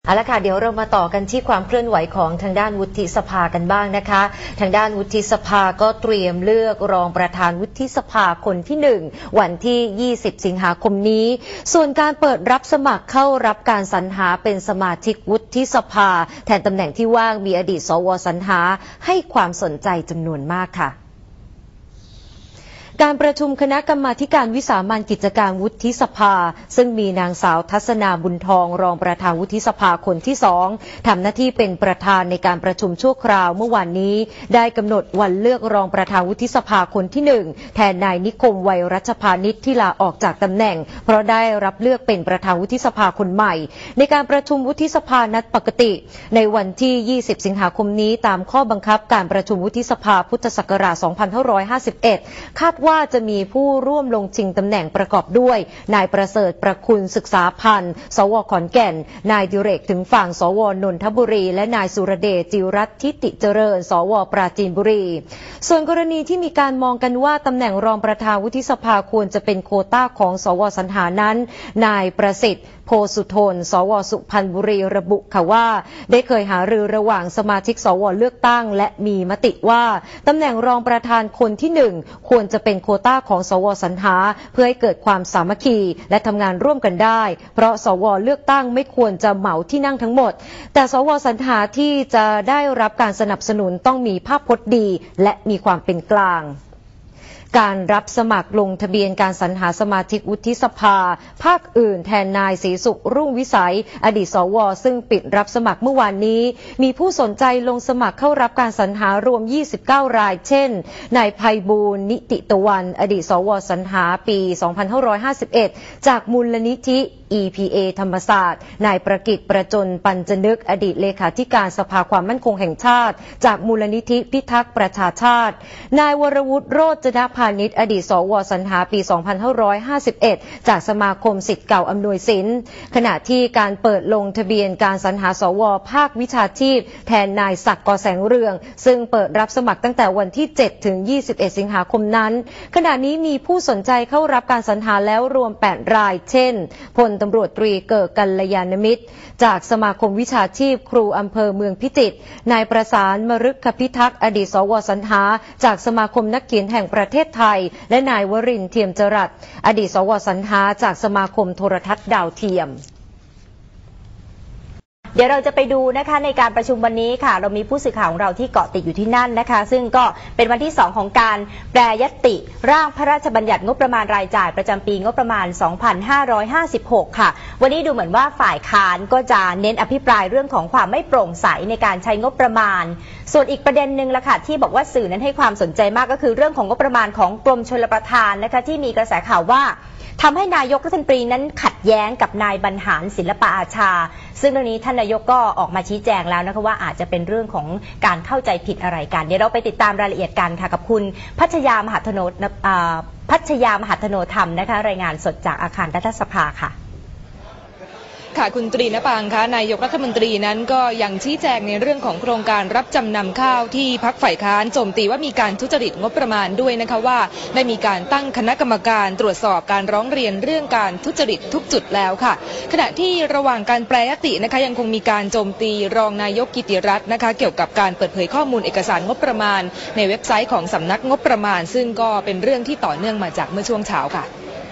เอาละค่ะเดี๋ยวเรามาต่อกันที่ความเคลื่อนไหวของทางด้านวุฒิสภากันบ้างนะคะทางด้านวุฒิสภาก็เตรียมเลือกรองประธานวุฒิสภาคนที่1วันที่20สิงหาคมนี้ส่วนการเปิดรับสมัครเข้ารับการสรรหาเป็นสมาชิกวุฒิสภาแทนตำแหน่งที่ว่างมีอดีตสวสรรหาให้ความสนใจจำนวนมากค่ะการประชุมคณะกรรมาธิการวิสามัญกิจการวุฒิสภาซึ่งมีนางสาวทัศนาบุญทองรองประธานวุฒิสภาคนที่2ทำหน้าที่เป็นประธานในการประชุมชั่วคราวเมื่อวานนี้ได้กำหนดวันเลือกรองประธานวุฒิสภาคนที่1แทนนายนิคมไวรัชพานิชที่ลาออกจากตำแหน่งเพราะได้รับเลือกเป็นประธานวุฒิสภาคนใหม่ในการประชุมวุฒิสภานัดปกติในวันที่20สิงหาคมนี้ตามข้อบังคับการประชุมวุฒิสภาพุทธศักราช2551คาดว่าจะมีผู้ร่วมลงชิงตำแหน่งประกอบด้วยนายประเสริฐประคุณศึกษาพันธ์สวขอนแก่นนายดิเรกถึงฝั่งสวนนทบุรีและนายสุรเดชจิรัตน์ทิติเจริญสวปราจีนบุรีส่วนกรณีที่มีการมองกันว่าตำแหน่งรองประธานวุฒิสภาควรจะเป็นโควต้าของสวสรรหานั้นนายประสิทธิ์โพสุทนสวสุพรรณบุรีระบุค่ะว่าได้เคยหารือระหว่างสมาชิกสวเลือกตั้งและมีมติว่าตำแหน่งรองประธานคนที่1ควรจะเป็นโควต้าของสวสรรหาเพื่อให้เกิดความสามัคคีและทำงานร่วมกันได้เพราะสวเลือกตั้งไม่ควรจะเหมาที่นั่งทั้งหมดแต่สวสรรหาที่จะได้รับการสนับสนุนต้องมีภาพพจน์ดีและมีความเป็นกลางการรับสมัครลงทะเบียนการสรรหาสมาชิกวุฒิสภาภาคอื่นแทนนายศรีสุขรุ่งวิสัยอดีตสวซึ่งปิดรับสมัครเมื่อวานนี้มีผู้สนใจลงสมัครเข้ารับการสรรหารวม29รายเช่นนายไพบูลย์นิติตะวันอดีตสวสรรหาปี2551จากมูลนิธิ EPA ธรรมศาสตร์นายประกิตประจนปัญจนึกอดีตเลขาธิการสภาความมั่นคงแห่งชาติจากมูลนิธิพิทักษ์ประชาชาตินายวรวุฒิโรจนพานิชอดีตสวสรรหาปี2551จากสมาคมศิษย์เก่าอำนวยสินขณะที่การเปิดลงทะเบียนการสรรหาสวภาควิชาชีพแทนนายศักดิ์กแสงเรืองซึ่งเปิดรับสมัครตั้งแต่วันที่7ถึง21สิงหาคมนั้นขณะนี้มีผู้สนใจเข้ารับการสรรหาแล้วรวม8รายเช่นพลตำรวจตรีเกิดกัลยาณมิตรจากสมาคมวิชาชีพครูอำเภอเมืองพิจิตรนายประสานมฤคพิทักษ์อดีตสวสรรหาจากสมาคมนักเขียนแห่งประเทศไทยและนายวรินทร์เทียมจรัสอดีตสวสรรหาจากสมาคมโทรทัศน์ดาวเทียมเดี๋ยวเราจะไปดูนะคะในการประชุมวันนี้ค่ะเรามีผู้สื่อข่าวของเราที่เกาะติดอยู่ที่นั่นนะคะซึ่งก็เป็นวันที่2ของการแปรยติร่างพระราชบัญญัติงบประมาณรายจ่ายประจำปีงบประมาณ2556ค่ะวันนี้ดูเหมือนว่าฝ่ายค้านก็จะเน้นอภิปรายเรื่องของความไม่โปร่งใสในการใช้งบประมาณส่วนอีกประเด็นหนึ่งละค่ะที่บอกว่าสื่อนั้นให้ความสนใจมากก็คือเรื่องของงบประมาณของกรมชลประทานนะคะที่มีกระแสข่าวว่าทำให้นายกรัฐมนตรีนั้นขัดแย้งกับนายบรรหารศิลปอาชาซึ่งเรื่องนี้ท่านนายกก็ออกมาชี้แจงแล้วนะคะว่าอาจจะเป็นเรื่องของการเข้าใจผิดอะไรกันเดี๋ยวเราไปติดตามรายละเอียดกันค่ะกับคุณพัชยามหาธโนธรรมนะคะรายงานสดจากอาคารรัฐสภาค่ะค่ะคุณตรีณปางคะนายกรัฐมนตรีนั้นก็ยังชี้แจงในเรื่องของโครงการรับจำนำข้าวที่พรรคฝ่ายค้านโจมตีว่ามีการทุจริตงบประมาณด้วยนะคะว่าได้มีการตั้งคณะกรรมการตรวจสอบการร้องเรียนเรื่องการทุจริตทุกจุดแล้วค่ะขณะที่ระหว่างการแปรยตินะคะยังคงมีการโจมตีรองนายกกิติรัตน์นะคะเกี่ยวกับการเปิดเผยข้อมูลเอกสารงบประมาณในเว็บไซต์ของสำนักงบประมาณซึ่งก็เป็นเรื่องที่ต่อเนื่องมาจากเมื่อช่วงเช้าค่ะ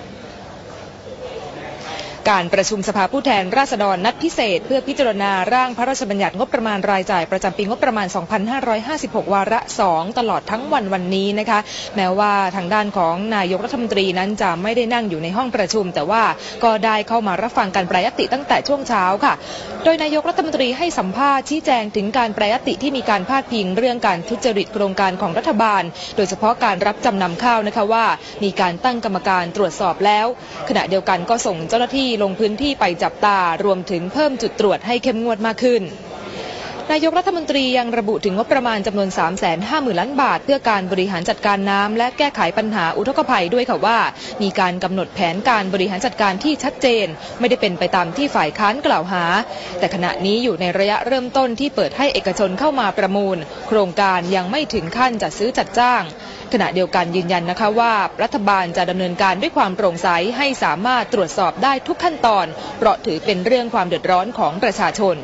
การประชุมสภาผู้แทนราษฎรนัดพิเศษเพื่อพิจารณาร่างพระราชบัญญัติงบประมาณรายจ่ายประจำปีงบประมาณ2556วาระ2ตลอดทั้งวันนี้นะคะแม้ว่าทางด้านของนายกรัฐมนตรีนั้นจะไม่ได้นั่งอยู่ในห้องประชุมแต่ว่าก็ได้เข้ามารับฟังการแปรยติตั้งแต่ช่วงเช้าค่ะโดยนายกรัฐมนตรีให้สัมภาษณ์ชี้แจงถึงการแปรยติที่มีการพาดพิงเรื่องการทุจริตโครงการของรัฐบาลโดยเฉพาะการรับจำนำข้าวนะคะว่ามีการตั้งกรรมการตรวจสอบแล้วขณะเดียวกันก็ส่งเจ้าหน้าที่ลงพื้นที่ไปจับตารวมถึงเพิ่มจุดตรวจให้เข้มงวดมากขึ้นนายกรัฐมนตรียังระบุถึงงบประมาณจำนวน 350,000 ล้านบาทเพื่อการบริหารจัดการน้ำและแก้ไขปัญหาอุทกภัยด้วยค่ะว่ามีการกำหนดแผนการบริหารจัดการที่ชัดเจนไม่ได้เป็นไปตามที่ฝ่ายค้านกล่าวหาแต่ขณะนี้อยู่ในระยะเริ่มต้นที่เปิดให้เอกชนเข้ามาประมูลโครงการยังไม่ถึงขั้นจัดซื้อจัดจ้างขณะเดียวกันยืนยันนะคะว่ารัฐบาลจะดำเนินการด้วยความโปร่งใสให้สามารถตรวจสอบได้ทุกขั้นตอนเพราะถือเป็นเรื่องความเดือดร้อนของประชาชน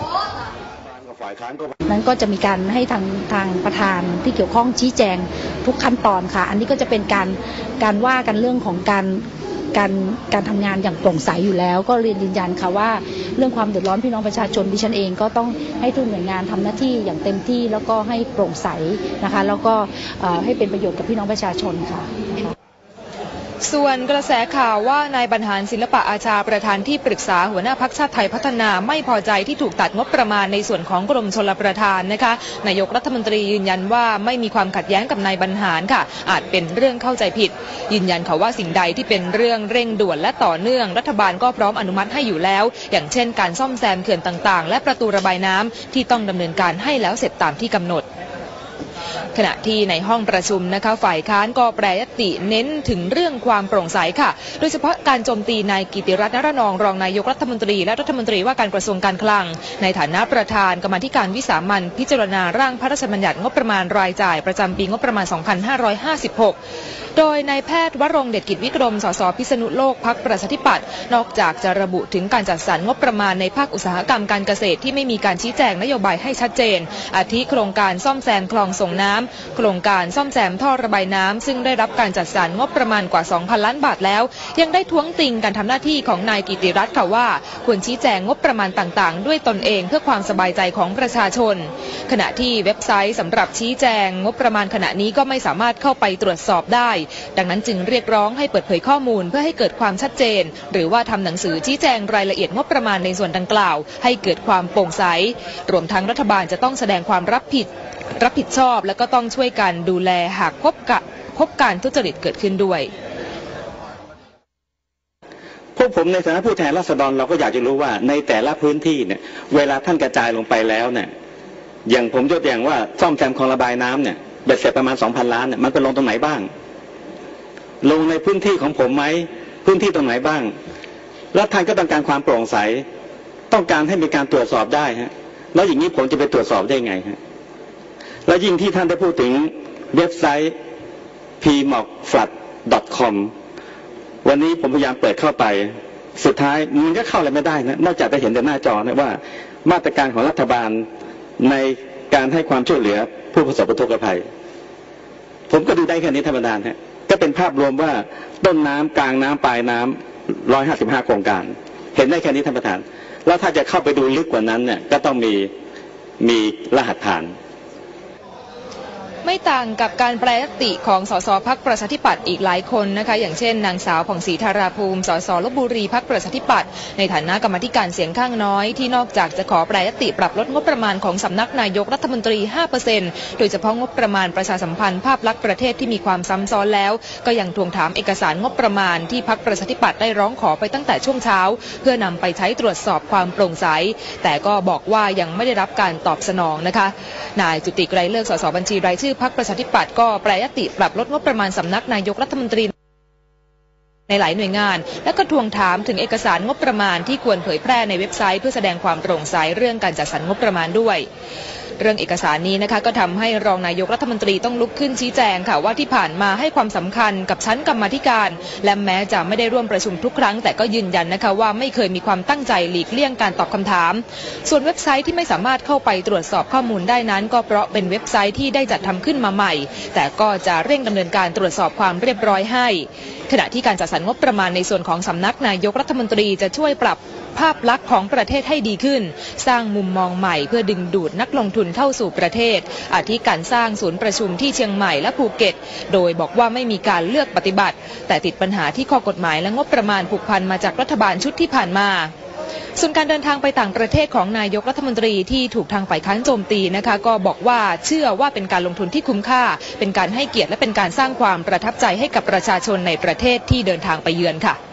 นั้นก็จะมีการให้ทางประธานที่เกี่ยวข้องชี้แจงทุกขั้นตอนค่ะอันนี้ก็จะเป็นการว่ากันเรื่องของการทำงานอย่างโปร่งใสอยู่แล้วก็เรียนยืนยันค่ะว่าเรื่องความเดือดร้อนพี่น้องประชาชนดิฉันเองก็ต้องให้ทุกหน่วยงานทำหน้าที่อย่างเต็มที่แล้วก็ให้โปร่งใสนะคะแล้วก็ให้เป็นประโยชน์กับพี่น้องประชาชนค่ะส่วนกระแสข่าวว่านายบรรหารศิลปะอาชาประธานที่ปรึกษาหัวหน้าพรรคชาติไทยพัฒนาไม่พอใจที่ถูกตัดงบประมาณในส่วนของกรมชลประทานนะคะนายกรัฐมนตรียืนยันว่าไม่มีความขัดแย้งกับนายบรรหารค่ะอาจเป็นเรื่องเข้าใจผิดยืนยันค่ะว่าสิ่งใดที่เป็นเรื่องเร่งด่วนและต่อเนื่องรัฐบาลก็พร้อมอนุมัติให้อยู่แล้วอย่างเช่นการซ่อมแซมเขื่อนต่างๆและประตูระบายน้ำที่ต้องดำเนินการให้แล้วเสร็จตามที่กำหนดขณะที่ในห้องประชุมนะคะฝ่ายค้านก็แปรยติเน้นถึงเรื่องความโปร่งใสค่ะโดยเฉพาะการโจมตีนายกิติรัตน์ นรนองรองนายกรัฐมนตรีและรัฐมนตรีว่าการกระทรวงการคลังในฐานะประธานกรรมาธิการวิสามัญพิจารณาร่างพระราชบัญญัติงบประมาณรายจ่ายประจำปีงบประมาณ 2556 โดยนายแพทย์วรงค์เดชกิจวิกรมสสพิษณุโลกพรรคประชาธิปัตย์นอกจากจะระบุถึงการจัดสรรงบประมาณในภาคอุตสาหกรรมการเกษตรที่ไม่มีการชี้แจงนโยบายให้ชัดเจนอาทิโครงการซ่อมแซมคลองส่งน้ำโครงการซ่อมแซมท่อระบายน้ำซึ่งได้รับการจัดสรรงบประมาณกว่า 2,000 ล้านบาทแล้วยังได้ท้วงติงการทำหน้าที่ของนายกิติรัตน์ค่ะว่าควรชี้แจงงบประมาณต่างๆด้วยตนเองเพื่อความสบายใจของประชาชนขณะที่เว็บไซต์สำหรับชี้แจงงบประมาณขณะนี้ก็ไม่สามารถเข้าไปตรวจสอบได้ดังนั้นจึงเรียกร้องให้เปิดเผยข้อมูลเพื่อให้เกิดความชัดเจนหรือว่าทำหนังสือชี้แจงรายละเอียดงบประมาณในส่วนดังกล่าวให้เกิดความโปร่งใสรวมทั้งรัฐบาลจะต้องแสดงความรับผิดชอบและก็ต้องช่วยกันดูแลหากพบการทุจริตเกิดขึ้นด้วยพวกผมในฐานะผู้แทนราษฎรเราก็อยากจะรู้ว่าในแต่ละพื้นที่เนี่ยเวลาท่านกระจายลงไปแล้วเนี่ยอย่างผมยกตัวอย่างว่าซ่อมแซมคลองระบายน้ำเนี่ยเบ็ดเสร็จประมาณ 2,000 ล้านเนี่ยมันไปลงตรงไหนบ้างลงในพื้นที่ของผมไหมพื้นที่ตรงไหนบ้างแล้วท่านก็ต้องการความโปร่งใสต้องการให้มีการตรวจสอบได้ฮะแล้วอย่างนี้ผมจะไปตรวจสอบได้ไงฮะแล้วยิ่งที่ท่านได้พูดถึงเว็บไซต์ pmocflood.com วันนี้ผมพยายามเปิดเข้าไปสุดท้ายมันก็เข้าอะไรไม่ได้นะนอกจากจะเห็นแต่หน้าจอนะว่ามาตรการของรัฐบาลในการให้ความช่วยเหลือผู้ประสบอุทกภัยผมก็ดูได้แค่นี้ธรรมดาฮะก็เป็นภาพรวมว่าต้นน้ำกลางน้ำปลายน้ำ155โครงการเห็นได้แค่นี้ท่านประธานแล้วถ้าจะเข้าไปดูลึกกว่านั้นเนี่ยก็ต้องมีรหัสผ่านไม่ต่างกับการแปรยติของสสพรรคประชาธิปัตย์อีกหลายคนนะคะอย่างเช่นนางสาวผ่องศรีธาราภูมิสสลพบุรีพรรคประชาธิปัตย์ในฐานะกรรมาธิการเสียงข้างน้อยที่นอกจากจะขอแปรยติปรับลดงบประมาณของสำนักนายกรัฐมนตรี 5% โดยเฉพาะงบประมาณประชาสัมพันธ์ภาพลักษณ์ประเทศที่มีความซ้ำซ้อนแล้วก็ยังทวงถามเอกสารงบประมาณที่พรรคประชาธิปัตย์ได้ร้องขอไปตั้งแต่ช่วงเช้าเพื่อนำไปใช้ตรวจสอบความโปร่งใสแต่ก็บอกว่ายังไม่ได้รับการตอบสนองนะคะนายจุติไกรเลิกษ์สสบัญชีรายชื่อพรรคประชาธิปัตย์ก็แปรยติปรับลดงบประมาณสำนักนายกรัฐมนตรีในหลายหน่วยงานและก็ทวงถามถึงเอกสารงบประมาณที่ควรเผยแพร่ในเว็บไซต์เพื่อแสดงความโปร่งใสเรื่องการจัดสรรงบประมาณด้วยเรื่องเอกสารนี้นะคะก็ทำให้รองนายกรัฐมนตรีต้องลุกขึ้นชี้แจงค่ะว่าที่ผ่านมาให้ความสำคัญกับชั้นกรรมาธิการและแม้จะไม่ได้ร่วมประชุมทุกครั้งแต่ก็ยืนยันนะคะว่าไม่เคยมีความตั้งใจหลีกเลี่ยงการตอบคำถามส่วนเว็บไซต์ที่ไม่สามารถเข้าไปตรวจสอบข้อมูลได้นั้นก็เพราะเป็นเว็บไซต์ที่ได้จัดทำขึ้นมาใหม่แต่ก็จะเร่งดำเนินการตรวจสอบความเรียบร้อยให้ขณะที่การจัดสรรงบประมาณในส่วนของสำนักนายกรัฐมนตรีจะช่วยปรับภาพลักษณ์ของประเทศให้ดีขึ้นสร้างมุมมองใหม่เพื่อดึงดูดนักลงทุนเข้าสู่ประเทศอาทิการสร้างศูนย์ประชุมที่เชียงใหม่และภูเก็ตโดยบอกว่าไม่มีการเลือกปฏิบัติแต่ติดปัญหาที่ข้อกฎหมายและงบประมาณผูกพันมาจากรัฐบาลชุดที่ผ่านมาส่วนการเดินทางไปต่างประเทศของนายกรัฐมนตรีที่ถูกทางฝ่ายค้านโจมตีนะคะก็บอกว่าเชื่อว่าเป็นการลงทุนที่คุ้มค่าเป็นการให้เกียรติและเป็นการสร้างความประทับใจให้กับประชาชนในประเทศที่เดินทางไปเยือนค่ะ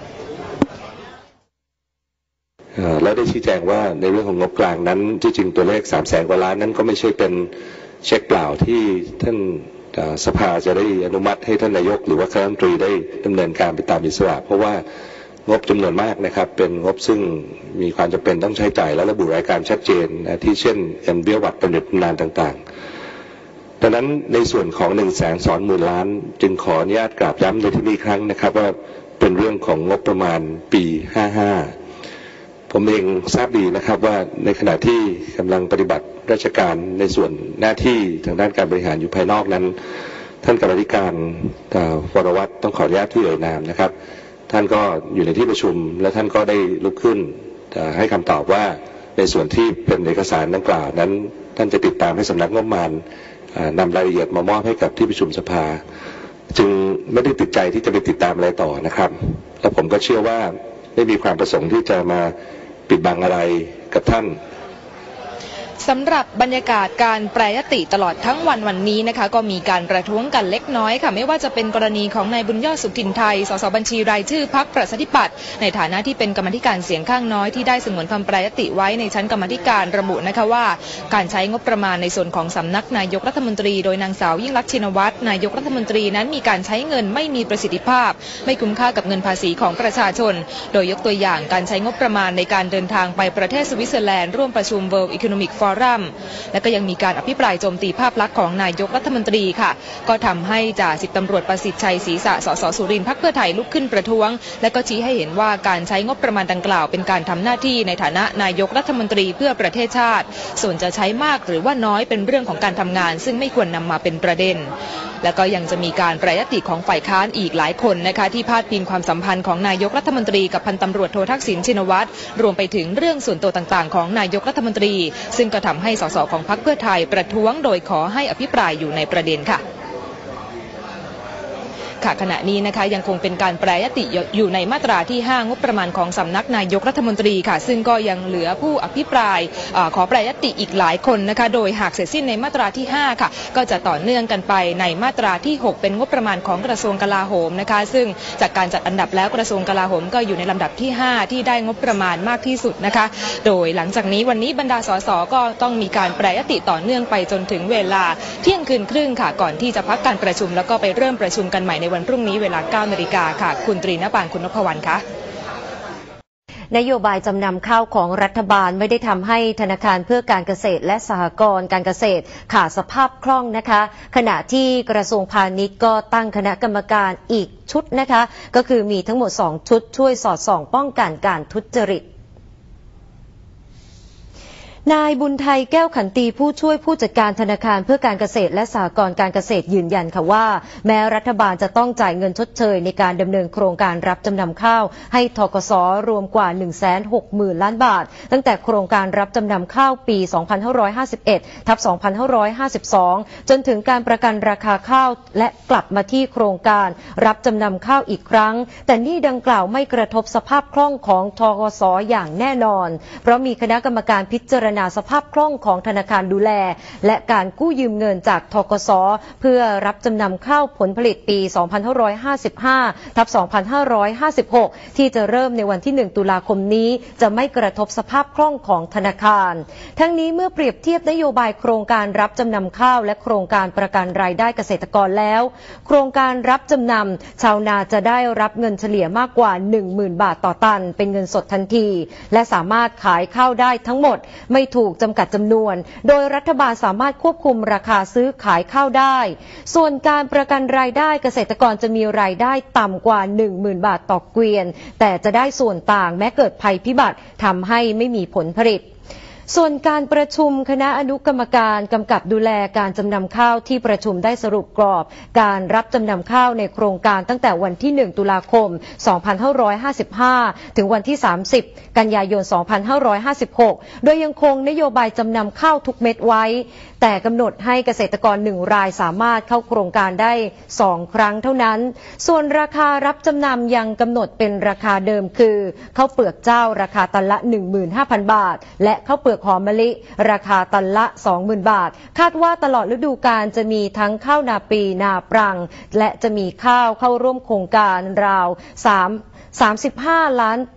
แล้วได้ชี้แจงว่าในเรื่องของงบกลางนั้นที่จริงตัวเลข300,000 กว่าล้านนั้นก็ไม่ใช่เป็นเช็คเปล่าที่ท่านสภาจะได้อนุมัติให้ท่านนายกหรือว่าคณะรัฐมนตรีได้ดำเนินการไปตามอิสระเพราะว่างบจำนวนมากนะครับเป็นงบซึ่งมีความจำเป็นต้องใช้จ่ายและระบุรายการชัดเจนที่เช่นเงินเบี้ยหวัดบำเหน็จบำนาญต่างๆดังนั้นในส่วนของ120,000 ล้านจึงขออนุญาตกราบย้ำในที่นี้ครั้งนะครับว่าเป็นเรื่องของงบประมาณปี55ผมเองทราบดีนะครับว่าในขณะที่กำลังปฏิบัติราชการในส่วนหน้าที่ทางด้านการบริหารอยู่ภายนอกนั้นท่านกรรมาธิการวรวัฒน์ต้องขออนุญาตที่เอ่ยนามนะครับท่านก็อยู่ในที่ประชุมและท่านก็ได้ลุกขึ้นให้คำตอบว่าในส่วนที่เป็นเอกสารดังกล่าวนั้นท่านจะติดตามให้สำนักงบประมาณนำรายละเอียดมามอบให้กับที่ประชุมสภาจึงไม่ได้ติดใจที่จะไปติดตามอะไรต่อนะครับและผมก็เชื่อว่าไม่มีความประสงค์ที่จะมาปิดบังอะไรกับท่านสำหรับบรรยากาศการแปรยติตลอดทั้งวันนี้นะคะก็มีการประท้วงกันเล็กน้อยค่ะไม่ว่าจะเป็นกรณีของนายบุญยอดสุขถิ่นไทยสสบัญชีรายชื่อพรรคประชาธิปัตย์ในฐานะที่เป็นกรรมธิการเสียงข้างน้อยที่ได้สงวนคำแปรยติไว้ในชั้นกรรมธิการระบุนะคะว่าการใช้งบประมาณในส่วนของสำนักนายกรัฐมนตรีโดยนางสาวยิ่งลักษณ์ชินวัตรนายกรัฐมนตรีนั้นมีการใช้เงินไม่มีประสิทธิภาพไม่คุ้มค่ากับเงินภาษีของประชาชนโดยยกตัวอย่างการใช้งบประมาณในการเดินทางไปประเทศสวิตเซอร์แลนด์ร่วมประชุม World Economic Forumและก็ยังมีการอภิปรายโจมตีภาพลักษณ์ของนายกรัฐมนตรีค่ะก็ทำให้จ่าสิบตำรวจประสิทธิ์ชัยศรีษะสสสุรินทร์พรรคเพื่อไทยลุกขึ้นประท้วงและก็ชี้ให้เห็นว่าการใช้งบประมาณดังกล่าวเป็นการทำหน้าที่ในฐานะนายกรัฐมนตรีเพื่อประเทศชาติส่วนจะใช้มากหรือว่าน้อยเป็นเรื่องของการทำงานซึ่งไม่ควรนำมาเป็นประเด็นและก็ยังจะมีการแปรยติของฝ่ายค้านอีกหลายคนนะคะที่พาดพิงความสัมพันธ์ของนายกรัฐมนตรีกับพันตำรวจโททักษิณชินวัตรรวมไปถึงเรื่องส่วนตัวต่างๆของนายกรัฐมนตรีซึ่งก็ทำให้สสของพรรคเพื่อไทยประท้วงโดยขอให้อภิปรายอยู่ในประเด็นค่ะขณะนี้นะคะยังคงเป็นการแปรยติอยู่ในมาตราที่5งบประมาณของสำนักนายกรัฐมนตรีค่ะซึ่งก็ยังเหลือผู้อภิปรายขอแปรยติอีกหลายคนนะคะโดยหากเสร็จสิ้นในมาตราที่5ค่ะก็จะต่อเนื่องกันไปในมาตราที่6เป็นงบประมาณของกระทรวงกลาโหมนะคะซึ่งจากการจัดอันดับแล้วกระทรวงกลาโหมก็อยู่ในลำดับที่5ที่ได้งบประมาณมากที่สุดนะคะโดยหลังจากนี้วันนี้บรรดาสสก็ต้องมีการแปรยติต่อเนื่องไปจนถึงเวลาเที่ยงคืนครึ่งค่ะก่อนที่จะพักการประชุมแล้วก็ไปเริ่มประชุมกันใหม่ในวันพรุ่งนี้เวลา 9 นาฬิกาค่ะคุณตรีณปานคุณนพวรรณคะนโยบายจำนำข้าวของรัฐบาลไม่ได้ทำให้ธนาคารเพื่อการเกษตรและสหกรณ์การเกษตรขาดสภาพคล่องนะคะขณะที่กระทรวงพาณิชย์ก็ตั้งคณะกรรมการอีกชุดนะคะก็คือมีทั้งหมด2ชุดช่วยสอดส่องป้องกันการทุจริตนายบุญไทยแก้วขันตีผู้ช่วยผู้จัดการธนาคารเพื่อการเกษตรและสหกรณ์การเกษตรยืนยันค่ะว่าแม้รัฐบาลจะต้องจ่ายเงินชดเชยในการดำเนินโครงการรับจำนำข้าวให้ธกส.รวมกว่า 160,000 ล้านบาทตั้งแต่โครงการรับจำนำข้าวปี 2551/2552 จนถึงการประกันราคาข้าวและกลับมาที่โครงการรับจำนำข้าวอีกครั้งแต่นี่ดังกล่าวไม่กระทบสภาพคล่องของธกส.อย่างแน่นอนเพราะมีคณะกรรมการพิจารณาสภาพคล่องของธนาคารดูแลและการกู้ยืมเงินจากธกส.เพื่อรับจำนำข้าวผลผลิตปี 2555/2556 ที่จะเริ่มในวันที่ 1 ตุลาคมนี้จะไม่กระทบสภาพคล่องของธนาคารทั้งนี้เมื่อเปรียบเทียบนโยบายโครงการรับจำนำข้าวและโครงการประกันรายได้เกษตรกรแล้วโครงการรับจำนำชาวนาจะได้รับเงินเฉลี่ยมากกว่า 10,000 บาทต่อตันเป็นเงินสดทันทีและสามารถขายข้าวได้ทั้งหมดไม่ถูกจำกัดจำนวนโดยรัฐบาลสามารถควบคุมราคาซื้อขายข้าวได้ส่วนการประกันรายได้เกษตรกรจะมีรายได้ต่ำกว่า 10,000 บาทต่อเกวียนแต่จะได้ส่วนต่างแม้เกิดภัยพิบัติทำให้ไม่มีผลผลิตส่วนการประชุมคณะอนุกรรมการกำกับดูแลการจำนำข้าวที่ประชุมได้สรุปกรอบการรับจำนำข้าวในโครงการตั้งแต่วันที่ 1 ตุลาคม 2555 ถึงวันที่ 30 กันยายน 2556 โดยยังคงนโยบายจำนำข้าวทุกเม็ดไว้แต่กำหนดให้เกษตรกร1 รายสามารถเข้าโครงการได้2 ครั้งเท่านั้นส่วนราคารับจำนำยังกำหนดเป็นราคาเดิมคือข้าวเปลือกเจ้าราคาตันละ 15,000 บาทและข้าวเปลือกหอมมะลิราคาตันละ 20,000 บาทคาดว่าตลอดฤดูกาลจะมีทั้งข้าวนาปีนาปรังและจะมีข้าวเข้าร่วมโครงการราว35 ล้าน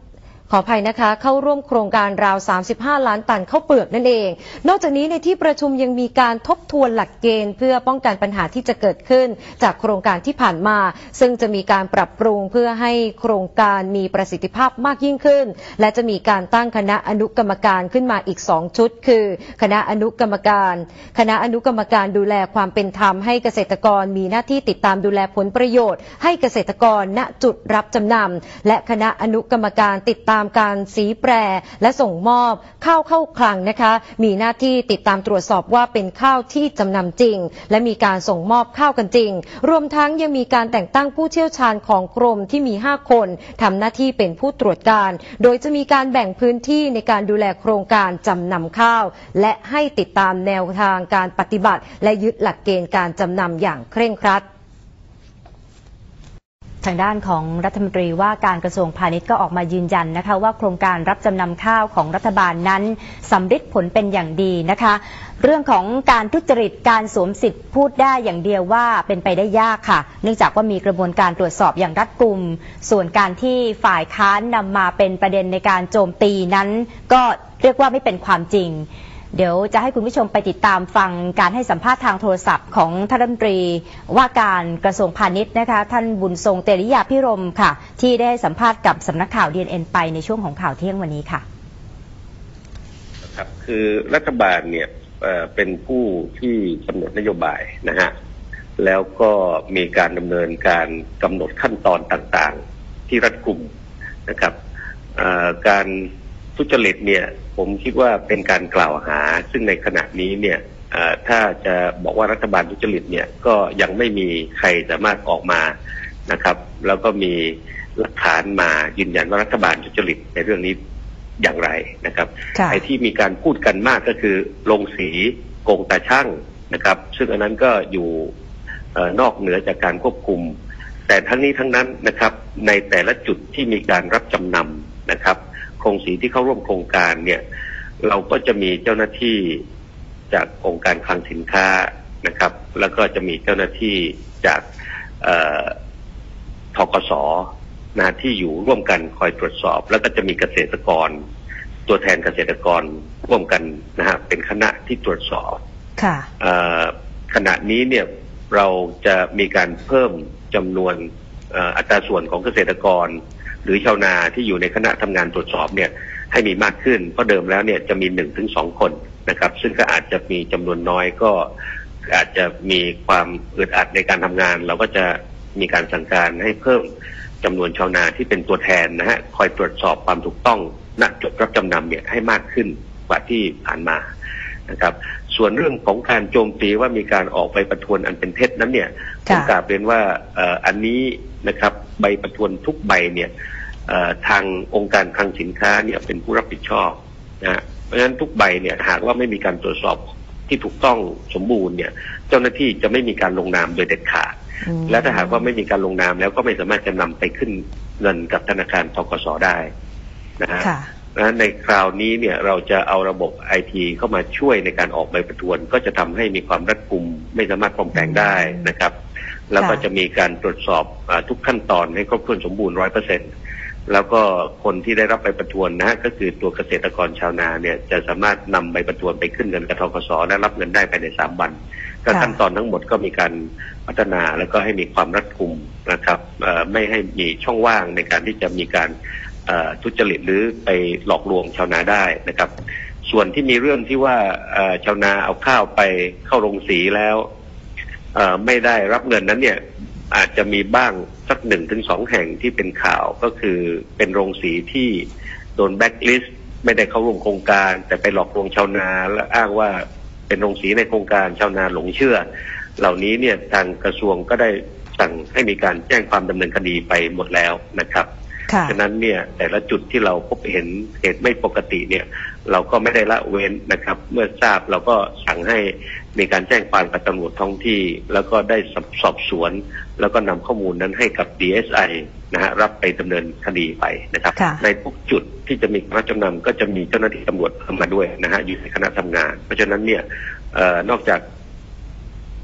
ขออภัยนะคะเข้าร่วมโครงการราว35 ล้านตันข้าวเปลือกนั่นเองนอกจากนี้ในที่ประชุมยังมีการทบทวนหลักเกณฑ์เพื่อป้องกันปัญหาที่จะเกิดขึ้นจากโครงการที่ผ่านมาซึ่งจะมีการปรับปรุงเพื่อให้โครงการมีประสิทธิภาพมากยิ่งขึ้นและจะมีการตั้งคณะอนุกรรมการขึ้นมาอีก2ชุดคือคณะอนุกรรมการดูแลความเป็นธรรมให้เกษตรกรมีหน้าที่ติดตามดูแลผลประโยชน์ให้เกษตรกรณจุดรับจำนำและคณะอนุกรรมการติดตามการสีแปรและส่งมอบข้าวเข้าคลังนะคะมีหน้าที่ติดตามตรวจสอบว่าเป็นข้าวที่จำนำจริงและมีการส่งมอบข้าวกันจริงรวมทั้งยังมีการแต่งตั้งผู้เชี่ยวชาญของกรมที่มี5 คนทำหน้าที่เป็นผู้ตรวจการโดยจะมีการแบ่งพื้นที่ในการดูแลโครงการจำนำข้าวและให้ติดตามแนวทางการปฏิบัติและยึดหลักเกณฑ์การจำนำอย่างเคร่งครัดทางด้านของรัฐมนตรีว่าการกระทรวงพาณิชย์ก็ออกมายืนยันนะคะว่าโครงการรับจำนำข้าวของรัฐบาลนั้นสำฤทธิ์ผลเป็นอย่างดีนะคะเรื่องของการทุจริตการสวมสิทธิ์พูดได้อย่างเดียวว่าเป็นไปได้ยากค่ะเนื่องจากว่ามีกระบวนการตรวจสอบอย่างรัดกุมส่วนการที่ฝ่ายค้านนำมาเป็นประเด็นในการโจมตีนั้นก็เรียกว่าไม่เป็นความจริงเดี๋ยวจะให้คุณผู้ชมไปติดตามฟังการให้สัมภาษณ์ทางโทรศัพท์ของท่านรัฐมนตรีว่าการกระทรวงพาณิชย์นะคะท่านบุญทรงเตริยาภิรมย์ค่ะที่ได้สัมภาษณ์กับสำนักข่าว DNN ไปในช่วงของข่าวเที่ยงวันนี้ค่ะครับคือรัฐบาลเนี่ยเป็นผู้ที่กำหนดนโยบายนะฮะแล้วก็มีการดำเนินการกำหนดขั้นตอนต่างๆที่รัดกุมนะครับการทุจริตเนี่ยผมคิดว่าเป็นการกล่าวหาซึ่งในขณะนี้เนี่ยถ้าจะบอกว่ารัฐบาลทุจริตเนี่ยก็ยังไม่มีใครสามารถออกมานะครับแล้วก็มีหลักฐานมายืนยันว่ารัฐบาลทุจริตในเรื่องนี้อย่างไรนะครับไอ้ที่มีการพูดกันมากก็คือลงสีโกงตาช่างนะครับซึ่งอันนั้นก็อยู่นอกเหนือจากการควบคุมแต่ทั้งนี้ทั้งนั้นนะครับในแต่ละจุดที่มีการรับจำนำนะครับโครงสีที่เข้าร่วมโครงการเนี่ยเราก็จะมีเจ้าหน้าที่จากองค์การคลังสินค้านะครับแล้วก็จะมีเจ้าหน้าที่จากธกส.นะที่อยู่ร่วมกันคอยตรวจสอบแล้วก็จะมีเกษตรกรตัวแทนเกษตรกรร่วมกันนะฮะเป็นคณะที่ตรวจสอบค่ะขณะนี้เนี่ยเราจะมีการเพิ่มจำนวนอัตราส่วนของเกษตรกรหรือชาวนาที่อยู่ในคณะทำงานตรวจสอบเนี่ยให้มีมากขึ้นเพราะเดิมแล้วเนี่ยจะมี 1-2 คนนะครับซึ่งก็อาจจะมีจำนวนน้อยก็อาจจะมีความอึดอัดในการทำงานเราก็จะมีการสั่งการให้เพิ่มจำนวนชาวนาที่เป็นตัวแทนนะฮะคอยตรวจสอบความถูกต้องณจุดรับจำนำเนี่ยให้มากขึ้นกว่าที่ผ่านมานะครับส่วนเรื่องของการโจมตีว่ามีการออกใบประทวนอันเป็นเท็จนั้นเนี่ยผมกล่าวเรียนว่าอันนี้นะครับใบประทวนทุกใบเนี่ยทางองค์การคลังสินค้าเนี่ยเป็นผู้รับผิดชอบนะเพราะฉะนั้นทุกใบเนี่ยหากว่าไม่มีการตรวจสอบที่ถูกต้องสมบูรณ์เนี่ยเจ้าหน้าที่จะไม่มีการลงนามโดยเด็ดขาดและถ้าหากว่าไม่มีการลงนามแล้วก็ไม่สามารถจะนำไปขึ้นเงินกับธนาคารธกส.ได้นะฮะในคราวนี้เนี่ยเราจะเอาระบบ IT เข้ามาช่วยในการออกใบประทวนก็จะทำให้มีความรัดกุมไม่สามารถปลอมแปลงได้นะครับแล้วก็จะมีการตรวจสอบทุกขั้นตอนให้ครบถ้วนสมบูรณ์ 100%แล้วก็คนที่ได้รับใบประทวนนะก็คือตัวเกษตรกรชาวนาเนี่ยจะสามารถนำใบประทวนไปขึ้นเงินกับธกส.และรับเงินได้ภายใน3 วันก็ขั้นตอนทั้งหมดก็มีการพัฒนาแล้วก็ให้มีความรัดกุมนะครับไม่ให้มีช่องว่างในการที่จะมีการทุจริตหรือไปหลอกลวงชาวนาได้นะครับส่วนที่มีเรื่องที่ว่าชาวนาเอาข้าวไปเข้าโรงสีแล้วไม่ได้รับเงินนั้นเนี่ยอาจจะมีบ้างสัก 1-2 แห่งที่เป็นข่าวก็คือเป็นโรงสีที่โดนแบล็คลิสต์ไม่ได้เข้าร่วมโครงการแต่ไปหลอกลวงชาวนาและอ้างว่าเป็นโรงสีในโครงการชาวนาหลงเชื่อเหล่านี้เนี่ยทางกระทรวงก็ได้สั่งให้มีการแจ้งความดำเนินคดีไปหมดแล้วนะครับฉะนั้นเนี่ยแต่ละจุดที่เราพบเห็นเหตุไม่ปกติเนี่ยเราก็ไม่ได้ละเว้นนะครับเมื่อทราบเราก็สั่งให้มีการแจ้งความกับตำรวจท้องที่แล้วก็ได้สอบสวนแล้วก็นำข้อมูลนั้นให้กับ DSI นะฮะรับไปดำเนินคดีไปนะครับในทุกจุดที่จะมีรับจำนำก็จะมีเจ้าหน้าที่ตำรวจเข้ามาด้วยนะฮะอยู่ในคณะทำงานเพราะฉะนั้นเนี่ยนอกจาก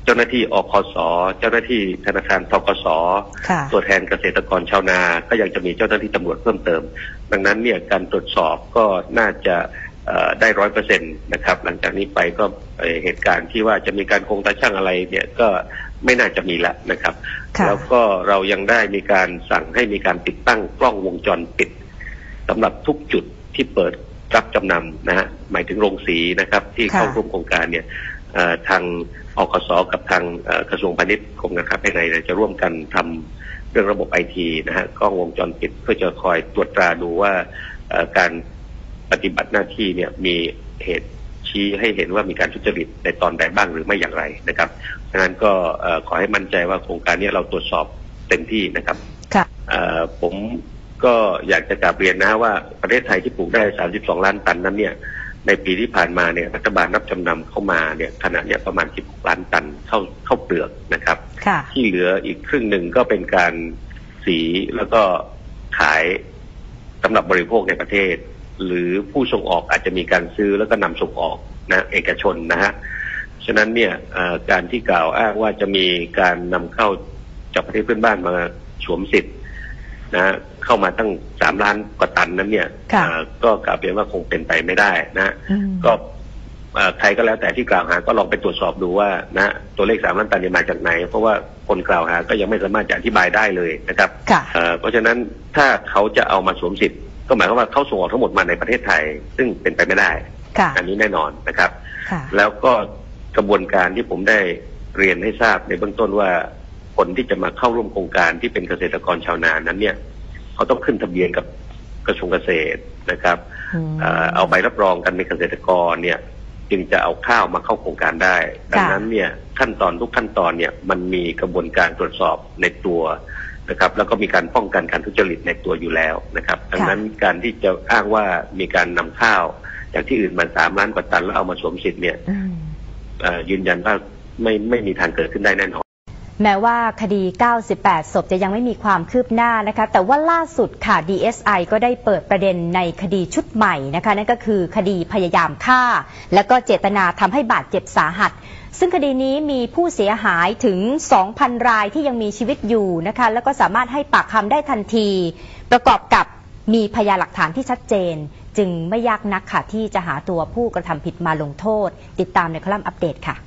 เจ้าหน้าที่อคส.เจ้าหน้าที่ธนาคารธกส.ตัวแทนเกษตรกรชาวนาก็ยังจะมีเจ้าหน้าที่ตำรวจเพิ่มเติมดังนั้นเนี่ยการตรวจสอบก็น่าจะได้ 100% นะครับหลังจากนี้ไปก็เหตุการณ์ที่ว่าจะมีการโกงตาช่างอะไรเนี่ยก็ไม่น่าจะมีละนะครับแล้วก็เรายังได้มีการสั่งให้มีการติดตั้งกล้องวงจรปิดสำหรับทุกจุดที่เปิดรับจำนำนะฮะหมายถึงโรงสีนะครับที่เข้าร่วมโครงการเนี่ยทางอคส.กับทางกระทรวงพาณิชย์กรมการค้าภายในจะร่วมกันทำเรื่องระบบ IT นะฮะกล้องวงจรปิดเพื่อจะคอยตรวจตราดูว่าการปฏิบัติหน้าที่เนี่ยมีเหตุชี้ให้เห็นว่ามีการทุจริตในตอนใดบ้างหรือไม่อย่างไรนะครับดังนั้นก็ขอให้มั่นใจว่าโครงการนี้เราตรวจสอบเต็มที่นะครับผมก็อยากจะกราบเรียนนะว่าประเทศไทยที่ปลูกได้32ล้านตันนั้นเนี่ยในปีที่ผ่านมาเนี่ยรัฐบาลรับจำนำเข้ามาเนี่ยขณะเนี่ยประมาณ16ล้านตันเข้าเปลือกนะครับที่เหลืออีกครึ่งหนึ่งก็เป็นการสีแล้วก็ขายสำหรับบริโภคในประเทศหรือผู้ส่งออกอาจจะมีการซื้อแล้วก็นำส่งออกนะเอกชนนะฮะฉะนั้นเนี่ยการที่กล่าวอ้างว่าจะมีการนำเข้าจากประเทศเพื่อนบ้านมาสวมสิทธิ์นะเข้ามาตั้ง3ล้านกว่าตันนั้นเนี่ยก็กล่าวเพียงว่าคงเป็นไปไม่ได้นะก็ใครก็แล้วแต่ที่กล่าวหาก็ลองไปตรวจสอบดูว่านะตัวเลข3ล้านตันมาจากไหนเพราะว่าคนกล่าวหาก็ยังไม่สามารถจะอธิบายได้เลยนะครับเพราะฉะนั้นถ้าเขาจะเอามาสวมสิทธิ์ก็หมายความว่าเขาส่งออกทั้งหมดมาในประเทศไทยซึ่งเป็นไปไม่ได้อันนี้แน่นอนนะครับแล้วก็กระบวนการที่ผมได้เรียนให้ทราบในเบื้องต้นว่าคนที่จะมาเข้าร่วมโครงการที่เป็นเกษตรกรชาวนานั้นเนี่ยเขาต้องขึ้นทะเบียนกับกระทรวงเกษตรนะครับเอาใบรับรองกันเป็นเกษตรกรเนี่ยจึงจะเอาข้าวมาเข้าโครงการได้ดังนั้นเนี่ยขั้นตอนทุกขั้นตอนเนี่ยมันมีกระบวนการตรวจสอบในตัวนะครับแล้วก็มีการป้องกันการทุจริตในตัวอยู่แล้วนะครับดังนั้นการที่จะอ้างว่ามีการนำข้าวจากที่อื่นมา3ล้านกว่าตันแล้วเอามาสวมสิทธิ์เนี่ยยืนยันว่าไม่มีทางเกิดขึ้นได้แน่นอนแม้ว่าคดี98ศพจะยังไม่มีความคืบหน้านะคะแต่ว่าล่าสุดค่ะ DSI ก็ได้เปิดประเด็นในคดีชุดใหม่นะคะนั่นก็คือคดีพยายามฆ่าและก็เจตนาทำให้บาดเจ็บสาหัสซึ่งคดีนี้มีผู้เสียหายถึง 2,000 รายที่ยังมีชีวิตอยู่นะคะแล้วก็สามารถให้ปากคำได้ทันทีประกอบกับมีพยานหลักฐานที่ชัดเจนจึงไม่ยากนักค่ะที่จะหาตัวผู้กระทำผิดมาลงโทษติดตามในคอลัมน์อัปเดตค่ะ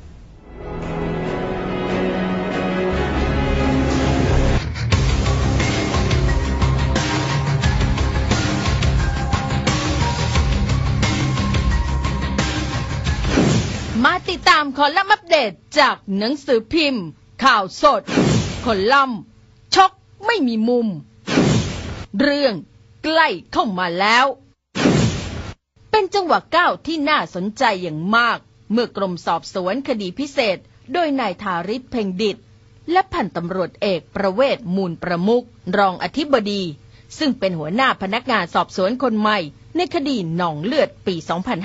มาติดตามคอลัมน์อัปเดตจากหนังสือพิมพ์ข่าวสดคอลัมน์ช็อกไม่มีมุมเรื่องใกล้เข้ามาแล้วเป็นจังหวะก้าวที่น่าสนใจอย่างมากเมื่อกรมสอบสวนคดีพิเศษโดยนายธาริศเพ็งดิษฐ์และพันตำรวจเอกประเวศมูลประมุขรองอธิบดีซึ่งเป็นหัวหน้าพนักงานสอบสวนคนใหม่ในคดีหนองเลือดปี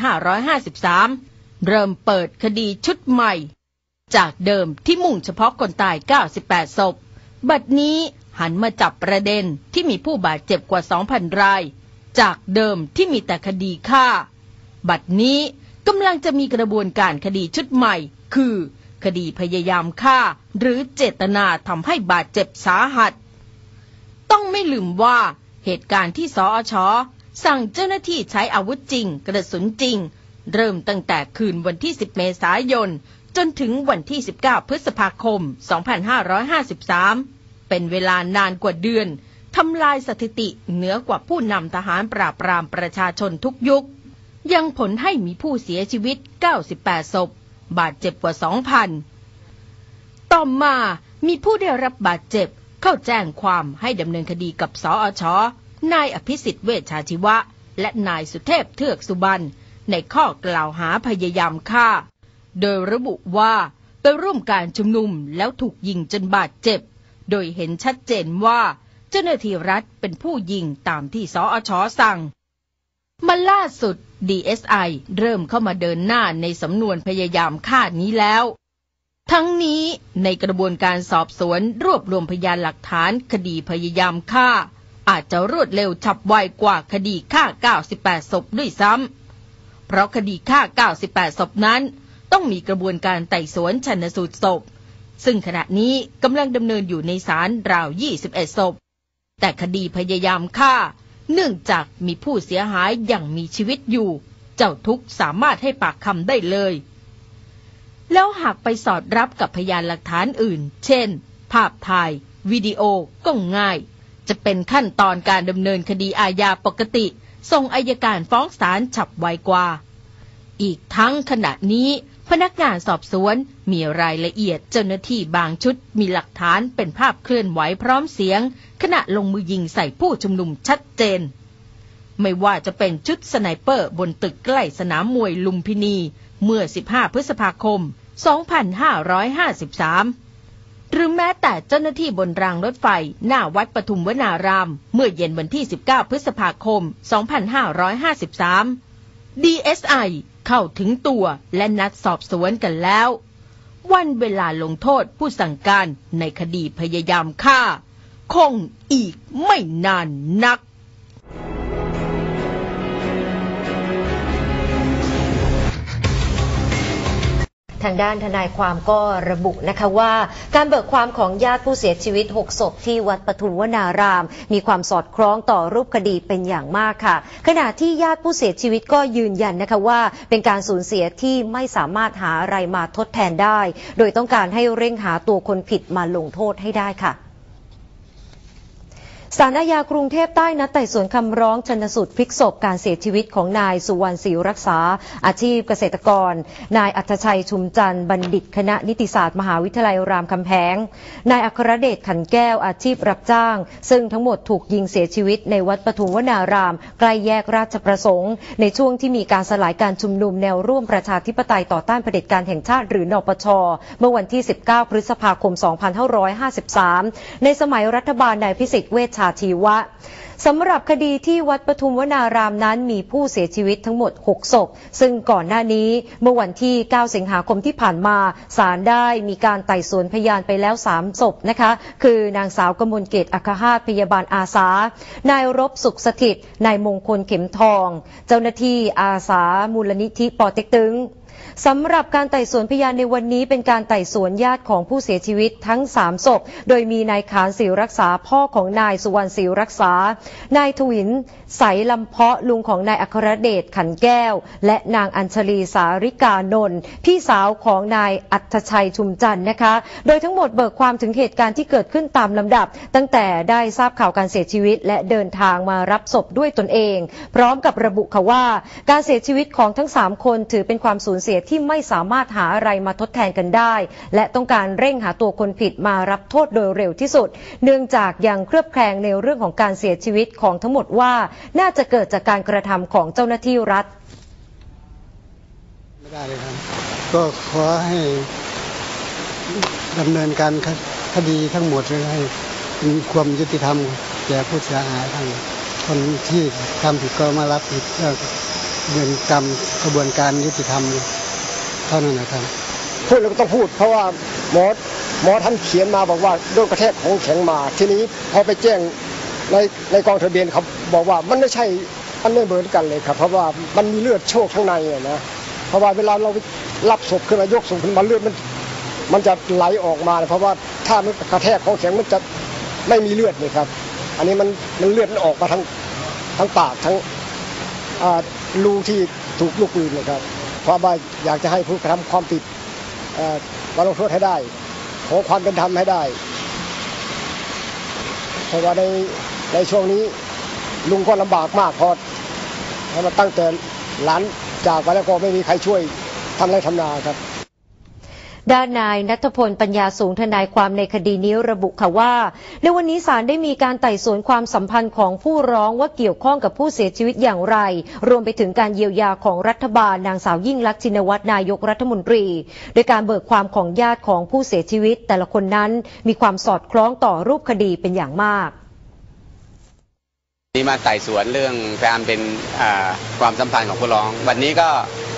2553เริ่มเปิดคดีชุดใหม่จากเดิมที่มุ่งเฉพาะคนตาย98ศพบัดนี้หันมาจับประเด็นที่มีผู้บาดเจ็บกว่า 2,000 รายจากเดิมที่มีแต่คดีฆ่าบัดนี้กำลังจะมีกระบวนการคดีชุดใหม่คือคดีพยายามฆ่าหรือเจตนาทำให้บาดเจ็บสาหัสต้องไม่ลืมว่าเหตุการณ์ที่สอช.สั่งเจ้าหน้าที่ใช้อาวุธจริงกระสุนจริงเริ่มตั้งแต่คืนวันที่10 เมษายนจนถึงวันที่19 พฤษภาคม 2553เป็นเวลานานกว่าเดือนทำลายสถิติเหนือกว่าผู้นำทหารปราบปรามประชาชนทุกยุคยังผลให้มีผู้เสียชีวิต98ศพบาดเจ็บกว่า 2,000 ต่อมามีผู้ได้รับบาดเจ็บเข้าแจ้งความให้ดำเนินคดีกับสอช.นายอภิสิทธิ์เวชชาชีวะและนายสุเทพเทือกสุบรรณในข้อกล่าวหาพยายามฆ่าโดยระบุว่าไปร่วมการชุมนุมแล้วถูกยิงจนบาดเจ็บโดยเห็นชัดเจนว่าเจ้าหน้าที่รัฐเป็นผู้ยิงตามที่สอช.สั่งมาล่าสุด DSI เริ่มเข้ามาเดินหน้าในสำนวนพยายามฆ่านี้แล้วทั้งนี้ในกระบวนการสอบสวนรวบรวมพยานหลักฐานคดีพยายามฆ่าอาจจะรวดเร็วฉับไวกว่าคดีฆ่า98ศพด้วยซ้ำเพราะคดีฆ่า98ศพนั้นต้องมีกระบวนการไต่สวนชันสูตรศพซึ่งขณะนี้กำลังดำเนินอยู่ในศาลราว21ศพแต่คดีพยายามฆ่าเนื่องจากมีผู้เสียหายยังมีชีวิตอยู่เจ้าทุกข์สามารถให้ปากคำได้เลยแล้วหากไปสอดรับกับพยานหลักฐานอื่นเช่นภาพถ่ายวิดีโอก็ง่ายจะเป็นขั้นตอนการดำเนินคดีอาญาปกติส่งอัยการฟ้องศาลฉับไวกว่าอีกทั้งขณะนี้พนักงานสอบสวนมีรายละเอียดเจ้าหน้าที่บางชุดมีหลักฐานเป็นภาพเคลื่อนไหวพร้อมเสียงขณะลงมือยิงใส่ผู้ชุมนุมชัดเจนไม่ว่าจะเป็นชุดสไนเปอร์บนตึกใกล้สนามมวยลุมพินีเมื่อ15พฤษภาคม2553หรือแม้แต่เจ้าหน้าที่บนรางรถไฟหน้าวัดปทุมวนารามเมื่อเย็นวันที่19พฤษภาคม2553 DSI เข้าถึงตัวและนัดสอบสวนกันแล้ววันเวลาลงโทษผู้สั่งการในคดีพยายามฆ่าคงอีกไม่นานนักทางด้านทนายความก็ระบุนะคะว่าการเบิกความของญาติผู้เสียชีวิต6ศพที่วัดปทุมวนารามมีความสอดคล้องต่อรูปคดีเป็นอย่างมากค่ะขณะที่ญาติผู้เสียชีวิตก็ยืนยันนะคะว่าเป็นการสูญเสียที่ไม่สามารถหาอะไรมาทดแทนได้โดยต้องการให้เร่งหาตัวคนผิดมาลงโทษให้ได้ค่ะศาลอาญากรุงเทพใต้นัดไต่สวนคำร้องชันสูตรพลิกศพการเสียชีวิตของนายสุวรรณศรีรักษาอาชีพเกษตรกรนายอัธชัยชุมจันทร์บัณฑิตคณะนิติศาสตร์มหาวิทยาลัยรามคำแหงนายอัครเดชขันแก้วอาชีพรับจ้างซึ่งทั้งหมดถูกยิงเสียชีวิตในวัดปทุมวนารามใกล้แยกราชประสงค์ในช่วงที่มีการสลายการชุมนุมแนวร่วมประชาธิปไตยต่อต้านเผด็จการแห่งชาติหรือนปช.เมื่อวันที่19พฤษภาคม2553ในสมัยรัฐบาลนายพิสิทธิ์เวชชาชีวะสำหรับคดีที่วัดปทุมวนารามนั้นมีผู้เสียชีวิตทั้งหมด6ศพซึ่งก่อนหน้านี้เมื่อวันที่9สิงหาคมที่ผ่านมาศาลได้มีการไต่สวนพยานไปแล้ว3ศพนะคะคือนางสาวกมลเกตอัครหาสพยาบาลอาสานายรบสุขสถิตนายมงคลเข็มทองเจ้าหน้าที่อาสามูลนิธิปอเต็กตึงสำหรับการไต่สวนพยานในวันนี้เป็นการไต่สวนญาติของผู้เสียชีวิตทั้ง3ศพโดยมีนายขานศรีรักษาพ่อของนายสุวรรณศรีรักษานายทวินใสลำเพาะลุงของนายอัครเดชขันแก้วและนางอัญชลีสาริกานนท์พี่สาวของนายอัธชัยชุมจันทร์นะคะโดยทั้งหมดเบิกความถึงเหตุการณ์ที่เกิดขึ้นตามลำดับตั้งแต่ได้ทราบข่าวการเสียชีวิตและเดินทางมารับศพด้วยตนเองพร้อมกับระบุค่ะว่าการเสียชีวิตของทั้ง3คนถือเป็นความสูญเสียที่ไม่สามารถหาอะไรมาทดแทนกันได้และต้องการเร่งหาตัวคนผิดมารับโทษโดยเร็วที่สุดเนื่องจากยังเคลือบแคลงในเรื่องของการเสียชีวิตของทั้งหมดว่าน่าจะเกิดจากการกระทำของเจ้าหน้าที่รัฐไม่ได้เลยครับก็ขอให้ดำเนินการคดีทั้งหมดเลยให้มีความยุติธรรมแก่ผู้เสียหายทั้งคนที่ทำผิดก็มารับผิดเดินตามกระบวนการยุติธรรมเท่านั้นนะครับพูดแล้วก็ต้องพูดเพราะว่าหมอท่านเขียนมาบอกว่าโดนกระแทกของแข็งมาทีนี้พอไปแจ้งในกองทะเบียนเขาบอกว่ามันไม่ใช่อันไม่เหมือนกันเลยครับเพราะว่ามันมีเลือดโชกข้างในนะเพราะว่าเวลาเรารับศพขึ้นมายกศพขึ้นมาเลือดมันจะไหลออกมาเพราะว่าถ้ามันกระแทกของแข็งมันจะไม่มีเลือดเลยครับอันนี้มันเลือดมันออกมาทั้งปากทั้งรูที่ถูกลูกปืนเลยครับเพราะว่าอยากจะให้ผู้กระทำความผิดมาลงโทษให้ได้ขอความเป็นธรรมให้ได้เพราะว่าในช่วงนี้ลุงก็ลำบากมากพอมาตั้งแต่หลานจากไปแล้วก็ไม่มีใครช่วยทำไรทำนาครับด้านนายณัฐพลปัญญาสูงทนายความในคดีนี้ระบุค่ะว่าในวันนี้ศาลได้มีการไต่สวนความสัมพันธ์ของผู้ร้องว่าเกี่ยวข้องกับผู้เสียชีวิตอย่างไรรวมไปถึงการเยียวยาของรัฐบาลนางสาวยิ่งลักษณ์ชินวัตรนายกรัฐมนตรีโดยการเบิกความของญาติของผู้เสียชีวิตแต่ละคนนั้นมีความสอดคล้องต่อรูปคดีเป็นอย่างมากนี่มาไต่สวนเรื่องการเป็นความสัมพันธ์ของผู้ร้องวันนี้ก็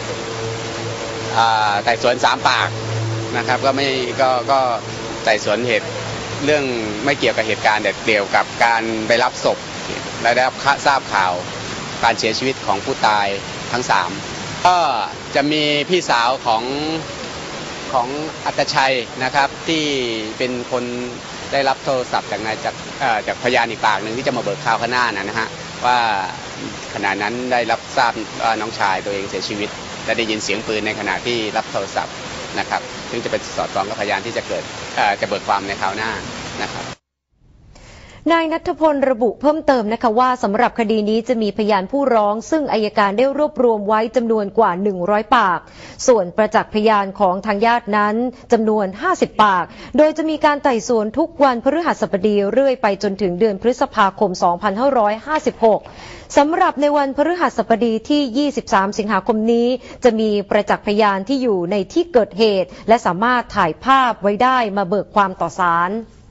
ไต่สวน3 ปากนะครับก็ไต่สวนเหตุเรื่องไม่เกี่ยวกับเหตุการณ์แต่เกี่ยวกับการไปรับศพและได้รับทราบข่าวการเสียชีวิตของผู้ตายทั้ง3 ก็จะมีพี่สาวของอัตชัยนะครับที่เป็นคนได้รับโทรศัพท์จากพยานอีกปากหนึ่งที่จะมาเบิกข่าวข้างหน้านะฮะว่าขณะนั้นได้รับทราบว่าน้องชายตัวเองเสียชีวิตและได้ยินเสียงปืนในขณะที่รับโทรศัพท์นะครับซึ่งจะเป็นสอดคล้องกับพยานที่จะเบิกความในคราวหน้านะครับนายณัฐพลระบุเพิ่มเติมนะคะว่าสำหรับคดีนี้จะมีพยานผู้ร้องซึ่งอัยการได้รวบรวมไว้จำนวนกว่า100 ปากส่วนประจักษ์พยานของทางญาตินั้นจำนวน50 ปากโดยจะมีการไต่สวนทุกวันพฤหัสบดีเรื่อยไปจนถึงเดือนพฤษภาคม 2556 สำหรับในวันพฤหัสบดีที่23 สิงหาคมนี้จะมีประจักษ์พยานที่อยู่ในที่เกิดเหตุและสามารถถ่ายภาพไว้ได้มาเบิกความต่อศาล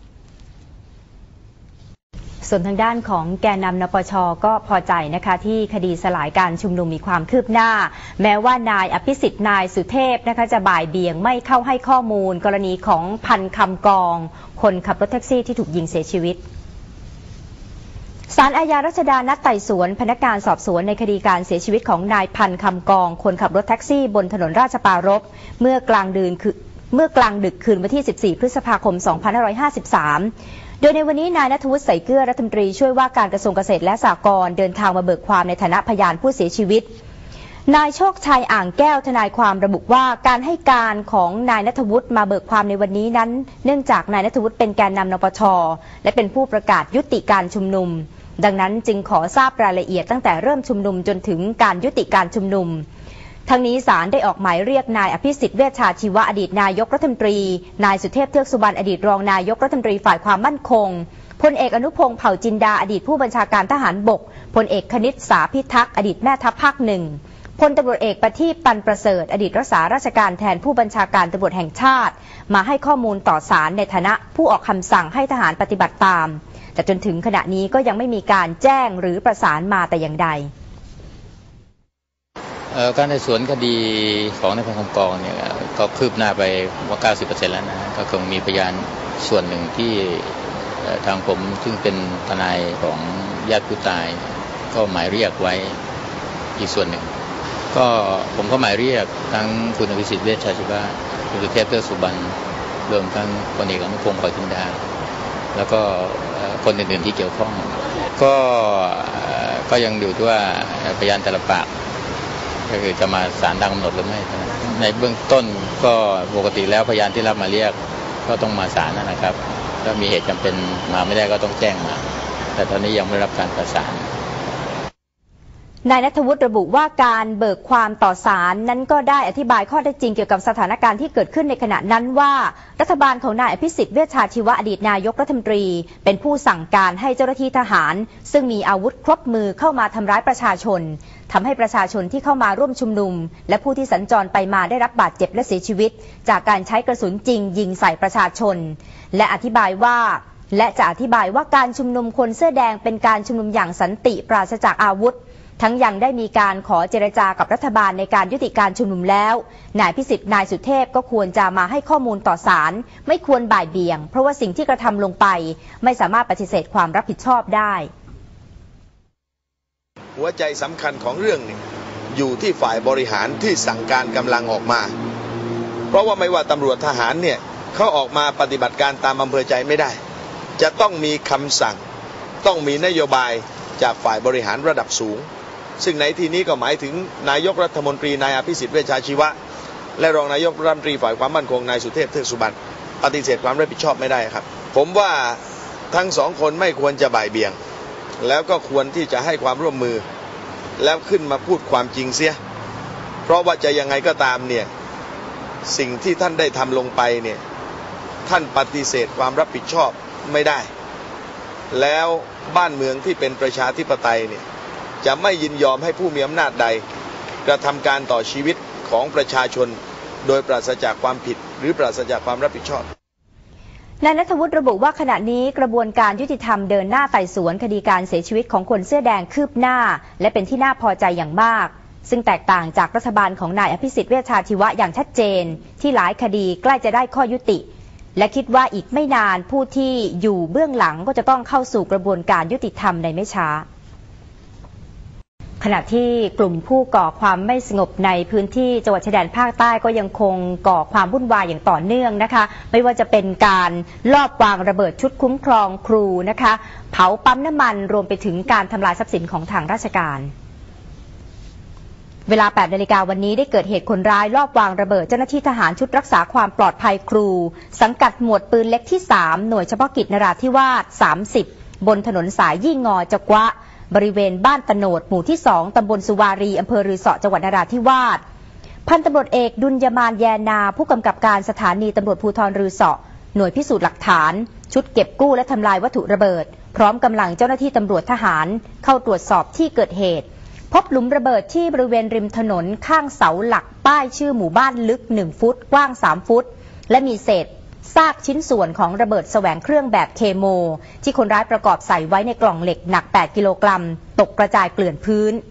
ส่วนทางด้านของแกนนำนปช.ก็พอใจนะคะที่คดีสลายการชุมนุมมีความคืบหน้าแม้ว่านายอภิสิทธิ์นายสุเทพนะคะจะบ่ายเบี่ยงไม่เข้าให้ข้อมูลกรณีของพันคำกองคนขับรถแท็กซี่ที่ถูกยิงเสียชีวิตศาลอาญารัชดานัดไต่สวนพนักงานสอบสวนในคดีการเสียชีวิตของนายพันคำกองคนขับรถแท็กซี่บนถนนราชปรารภเมื่อกลางดึกคืนวันที่14 พฤษภาคม 2553โดยในวันนี้นายณัฐวุฒิ ใส่เกลือรัฐมนตรีช่วยว่าการกระทรวงเกษตรและสหกรณ์เดินทางมาเบิกความในฐานะพยานผู้เสียชีวิตนายโชคชัยอ่างแก้วทนายความระบุว่าการให้การของนายณัฐวุฒิมาเบิกความในวันนี้นั้นเนื่องจากนายณัฐวุฒิเป็นแกนนำนปช.และเป็นผู้ประกาศยุติการชุมนุมดังนั้นจึงขอทราบรายละเอียดตั้งแต่เริ่มชุมนุมจนถึงการยุติการชุมนุมทั้งนี้ศาลได้ออกหมายเรียกนายอภิสิทธิ์เวชชาชีวะอดีตนายกรัฐมนตรีนายสุเทพเทือกสุบรรณอดีตรองนายกรัฐมนตรีฝ่ายความมั่นคงพลเอกอนุพงษ์เผ่าจินดาอดีตผู้บัญชาการทหารบกพลเอกคณิตสาพิทักษ์อดีตแม่ทัพภาค 1พลตำรวจเอกประทีปตันประเสริฐอดีตรักษาราชการแทนผู้บัญชาการตำรวจแห่งชาติมาให้ข้อมูลต่อศาลในฐานะผู้ออกคำสั่งให้ทหารปฏิบัติตามแต่จนถึงขณะนี้ก็ยังไม่มีการแจ้งหรือประสานมาแต่อย่างใดการในสวนคดีของนายพันคำกองเนี่ยก็คืบหน้าไปว่า 90% แล้วนะก็คงมีพยานส่วนหนึ่งที่ทางผมซึ่งเป็นทนายของญาติผู้ตายก็หมายเรียกไว้อีกส่วนหนึ่งก็ผมก็หมายเรียกทั้งคุณอภิสิทธิ์เวชชาชีวะคุณสุเทพเทือกสุบรรณรวมทั้งพลเอกอนุพงษ์เผ่าจินดาแล้วก็คนอื่นๆที่เกี่ยวข้องก็ยังดูที่ว่าพยานแต่ละปากก็คือจะมาศาลตามกำหนดหรือไม่ในเบื้องต้นก็ปกติแล้วพยานที่รับมาเรียกก็ต้องมาศาลนะครับถ้ามีเหตุจำเป็นมาไม่ได้ก็ต้องแจ้งมาแต่ตอนนี้ยังไม่ได้รับการประสานนายณัฐวุฒิระบุว่าการเบิกความต่อศาลนั้นก็ได้อธิบายข้อเท็จจริงเกี่ยวกับสถานการณ์ที่เกิดขึ้นในขณะนั้นว่ารัฐบาลของนายอภิสิทธิ์เวชชาชีวะอดีตนายกรัฐมนตรีเป็นผู้สั่งการให้เจ้าหน้าที่ทหารซึ่งมีอาวุธครบมือเข้ามาทำร้ายประชาชนทำให้ประชาชนที่เข้ามาร่วมชุมนุมและผู้ที่สัญจรไปมาได้รับบาดเจ็บและเสียชีวิตจากการใช้กระสุนจริงยิงใส่ประชาชนและจะอธิบายว่าการชุมนุมคนเสื้อแดงเป็นการชุมนุมอย่างสันติปราศจากอาวุธทั้งยังได้มีการขอเจรจากับรัฐบาลในการยุติการชุมนุมแล้วนายอภิสิทธิ์นายสุเทพก็ควรจะมาให้ข้อมูลต่อศาลไม่ควรบ่ายเบี่ยงเพราะว่าสิ่งที่กระทำลงไปไม่สามารถปฏิเสธความรับผิดชอบได้หัวใจสำคัญของเรื่องนี้อยู่ที่ฝ่ายบริหารที่สั่งการกำลังออกมาเพราะว่าไม่ว่าตำรวจทหารเนี่ยเขาออกมาปฏิบัติการตามอำเภอใจไม่ได้จะต้องมีคำสั่งต้องมีนโยบายจากฝ่ายบริหารระดับสูงซึ่งในที่นี้ก็หมายถึงนายกรัฐมนตรีนายอภิสิทธิ์เวชชาชีวะและรองนายกรัฐมนตรีฝ่ายความมั่นคงนายสุเทพเทือกสุบรรณปฏิเสธความรับผิดชอบไม่ได้ครับผมว่าทั้งสองคนไม่ควรจะบ่ายเบี่ยงแล้วก็ควรที่จะให้ความร่วมมือแล้วขึ้นมาพูดความจริงเสียเพราะว่าจะยังไงก็ตามเนี่ยสิ่งที่ท่านได้ทำลงไปเนี่ยท่านปฏิเสธความรับผิดชอบไม่ได้แล้วบ้านเมืองที่เป็นประชาธิปไตยเนี่ยจะไม่ยินยอมให้ผู้มีอำนาจใดกระทำการต่อชีวิตของประชาชนโดยปราศจากความผิดหรือปราศจากความรับผิดชอบนายณัฐวุฒิระบุว่าขณะนี้กระบวนการยุติธรรมเดินหน้าไต่สวนคดีการเสียชีวิตของคนเสื้อแดงคืบหน้าและเป็นที่น่าพอใจอย่างมากซึ่งแตกต่างจากรัฐบาลของนายอภิสิทธิ์เวชชาชีวะอย่างชัดเจนที่หลายคดีใกล้จะได้ข้อยุติและคิดว่าอีกไม่นานผู้ที่อยู่เบื้องหลังก็จะต้องเข้าสู่กระบวนการยุติธรรมในไม่ช้าขณะที่กลุ่มผู้ก่อความไม่สงบในพื้นที่จังหวัดชายแดนภาคใต้ก็ยังคงก่อความวุ่นวายอย่างต่อเนื่องนะคะไม่ว่าจะเป็นการลอบวางระเบิดชุดคุ้มครองครูนะคะเผาปั๊มน้ำมันรวมไปถึงการทำลายทรัพย์สินของทางราชการเวลา 8 นาฬิกาวันนี้ได้เกิดเหตุคนร้ายลอบวางระเบิดเจ้าหน้าที่ทหารชุดรักษาความปลอดภัยครูสังกัดหมวดปืนเล็กที่ 3 หน่วยเฉพาะกิจนราธิวาส 30 บนถนนสายยี่งอจักวะบริเวณบ้านตโนดหมู่ที่ 2 ตำบลสุวารีอำเภอรือเสาะจังหวัดนราธิวาสพันตำรวจเอกดุลยมานแยนาผู้กำกับการสถานีตำรวจภูธรรือเสาะหน่วยพิสูจน์หลักฐานชุดเก็บกู้และทำลายวัตถุระเบิดพร้อมกำลังเจ้าหน้าที่ตำรวจทหารเข้าตรวจสอบที่เกิดเหตุพบหลุมระเบิดที่บริเวณริมถนนข้างเสาหลักป้ายชื่อหมู่บ้านลึก1ฟุตกว้าง3ฟุตและมีเศษซากชิ้นส่วนของระเบิดแสวงเครื่องแบบเคโมที่คนร้ายประกอบใส่ไว้ในกล่องเหล็กหนัก8กิโลกรัมตกกระจายเกลื่อนพื้น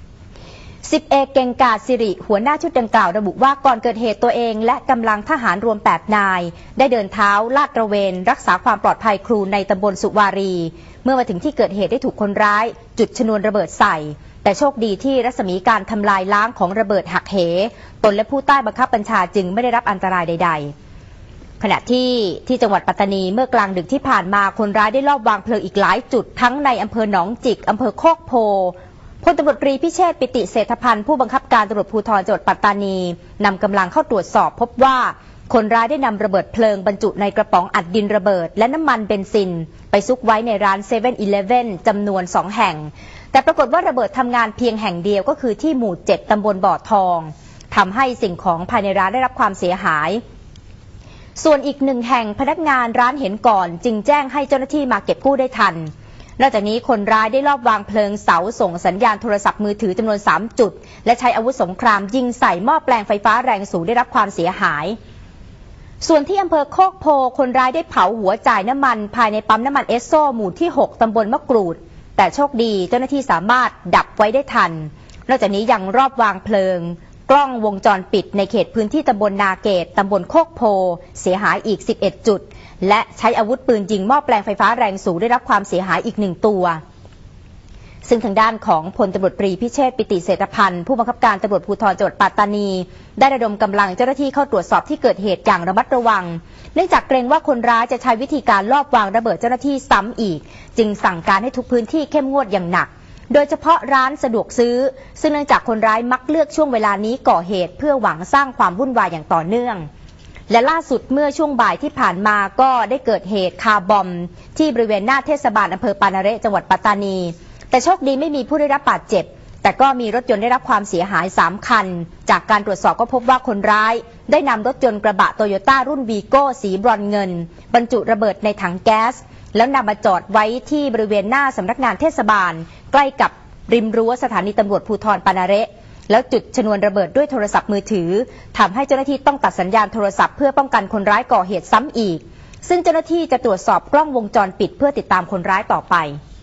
10 เอกเก่งกาจสิริหัวหน้าชุดดังกล่าวระบุว่าก่อนเกิดเหตุตัวเองและกำลังทหารรวม8นายได้เดินเท้าลาดตระเวนรักษาความปลอดภัยครูในตำบลสุวารีเมื่อมาถึงที่เกิดเหตุได้ถูกคนร้ายจุดชนวนระเบิดใส่แต่โชคดีที่รัศมีการทำลายล้างของระเบิดหักเหตนและผู้ใต้บังคับบัญชาจึงไม่ได้รับอันตรายใดๆขณะที่จังหวัดปัตตานีเมื่อกลางดึกที่ผ่านมาคนร้ายได้ลอบวางเพลิงอีกหลายจุดทั้งในอำเภอหนองจิกอำเภอโคกโพพลตำรวจตรีพิเชษฐ์ปิติเศรษฐพันธ์ผู้บังคับการตำรวจภูธรจังหวัดปัตตานีนำกำลังเข้าตรวจสอบพบว่าคนร้ายได้นำระเบิดเพลิงบรรจุในกระป๋องอัดดินระเบิดและน้ำมันเบนซินไปซุกไว้ในร้าน 7-Eleven จำนวน2แห่งแต่ปรากฏว่าระเบิดทำงานเพียงแห่งเดียวก็คือที่หมู่7ตำบลบ่อทองทำให้สิ่งของภายในร้านได้รับความเสียหายส่วนอีก1แห่งพนักงานร้านเห็นก่อนจึงแจ้งให้เจ้าหน้าที่มาเก็บกู้ได้ทันนอกจากนี้คนร้ายได้ลอบวางเพลิงเสาส่งสัญญาณโทรศัพท์มือถือจำนวน3จุดและใช้อาวุธสงครามยิงใส่หม้อแปลงไฟฟ้าแรงสูงได้รับความเสียหายส่วนที่อำเภอโคกโพคนร้ายได้เผาหัวจ่ายน้ำมันภายในปั๊มน้ำมันเอสโซหมู่ที่6ตำบลมะกรูดแต่โชคดีเจ้าหน้าที่สามารถดับไว้ได้ทันนอกจากนี้ยังรอบวางเพลิงกล้องวงจรปิดในเขตพื้นที่ตำบลนาเกตตำบลโคกโพเสียหายอีก11จุดและใช้อาวุธปืนยิงหม้อแปลงไฟฟ้าแรงสูงได้รับความเสียหายอีก1ตัวซึ่งทางด้านของพลตำรวจตรีพิเชษฐ์ปิติเศรษฐพันธ์ผู้บังคับการตำรวจภูธรจังหวัดปัตตานีได้ระดมกำลังเจ้าหน้าที่เข้าตรวจสอบที่เกิดเหตุอย่างระมัดระวังเนื่องจากเกรงว่าคนร้ายจะใช้วิธีการลอบวางระเบิดเจ้าหน้าที่ซ้ำอีกจึงสั่งการให้ทุกพื้นที่เข้มงวดอย่างหนักโดยเฉพาะร้านสะดวกซื้อซึ่งเนื่องจากคนร้ายมักเลือกช่วงเวลานี้ก่อเหตุเพื่อหวังสร้างความวุ่นวายอย่างต่อเนื่องและล่าสุดเมื่อช่วงบ่ายที่ผ่านมาก็ได้เกิดเหตุคาร์บอมที่บริเวณหน้าเทศบาลอำเภอปานาเระจังหวัดปัตตานีแต่โชคดีไม่มีผู้ได้รับบาดเจ็บแต่ก็มีรถยนต์ได้รับความเสียหาย3คันจากการตรวจสอบก็พบว่าคนร้ายได้นำรถยนต์กระบะโตโยต้ารุ่นวีโก้สีบรอนซ์เงินบรรจุระเบิดในถังแก๊สแล้วนำมาจอดไว้ที่บริเวณหน้าสำนักงานเทศบาลใกล้กับริมรั้วสถานีตำรวจภูธรปานาเระแล้วจุดชนวนระเบิดด้วยโทรศัพท์มือถือทำให้เจ้าหน้าที่ต้องตัดสัญญาณโทรศัพท์เพื่อป้องกันคนร้ายก่อเหตุซ้ำอีกซึ่งเจ้าหน้าที่จะตรวจสอบกล้องวงจรปิดเพื่อติดตามคนร้ายต่อไป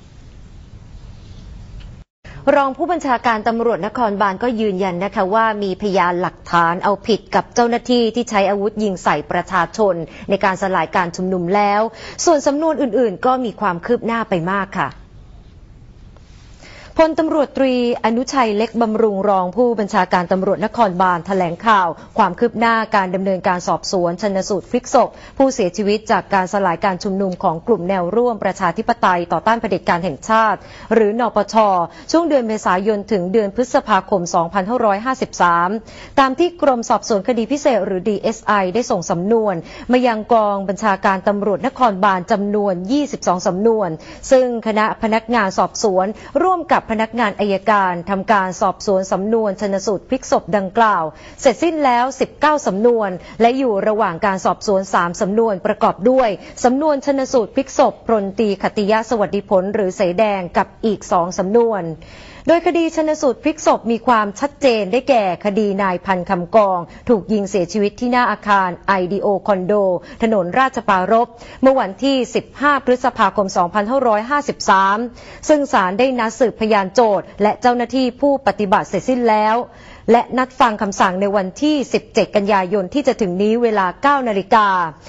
รองผู้บัญชาการตำรวจนครบาลก็ยืนยันนะคะว่ามีพยานหลักฐานเอาผิดกับเจ้าหน้าที่ที่ใช้อาวุธยิงใส่ประชาชนในการสลายการชุมนุมแล้วส่วนสำนวนอื่นๆก็มีความคืบหน้าไปมากค่ะพลตำรวจตรีอนุชัยเล็กบำรุงรองผู้บัญชาการตำรวจนครบาลแถลงข่าวความคืบหน้าการดำเนินการสอบสวนชันสูตรพลิกศพผู้เสียชีวิตจากการสลายการชุมนุมของกลุ่มแนวร่วมประชาธิปไตยต่อต้านเผด็จการแห่งชาติหรือนปช.ช่วงเดือนเมษายนถึงเดือนพฤษภาคม 2553 ตามที่กรมสอบสวนคดีพิเศษหรือ DSI ได้ส่งสำนวนมายังกองบัญชาการตำรวจนครบาลจำนวน22สำนวนซึ่งคณะพนักงานสอบสวนร่วมกับพนักงานอัยการทำการสอบสวนสำนวนชันสูตรพลิกศพดังกล่าวเสร็จสิ้นแล้ว19สำนวนและอยู่ระหว่างการสอบสวน3สำนวนประกอบด้วยสำนวนชันสูตรพลิกศพพลตรีขติยะสวัสดิผลหรือเสแดงกับอีก2สำนวนโดยคดีชันสูตรพลิกศพมีความชัดเจนได้แก่คดีนายพันธ์คำกองถูกยิงเสียชีวิตที่หน้าอาคาร IDO คอนโดถนนราชปรารภเมื่อวันที่15พฤษภาคม 2553 ซึ่งศาลได้นัดสืบพยานโจทก์และเจ้าหน้าที่ผู้ปฏิบัติเสร็จสิ้นแล้วและนัดฟังคำสั่งในวันที่17กันยายนที่จะถึงนี้เวลา 9 นาฬิกา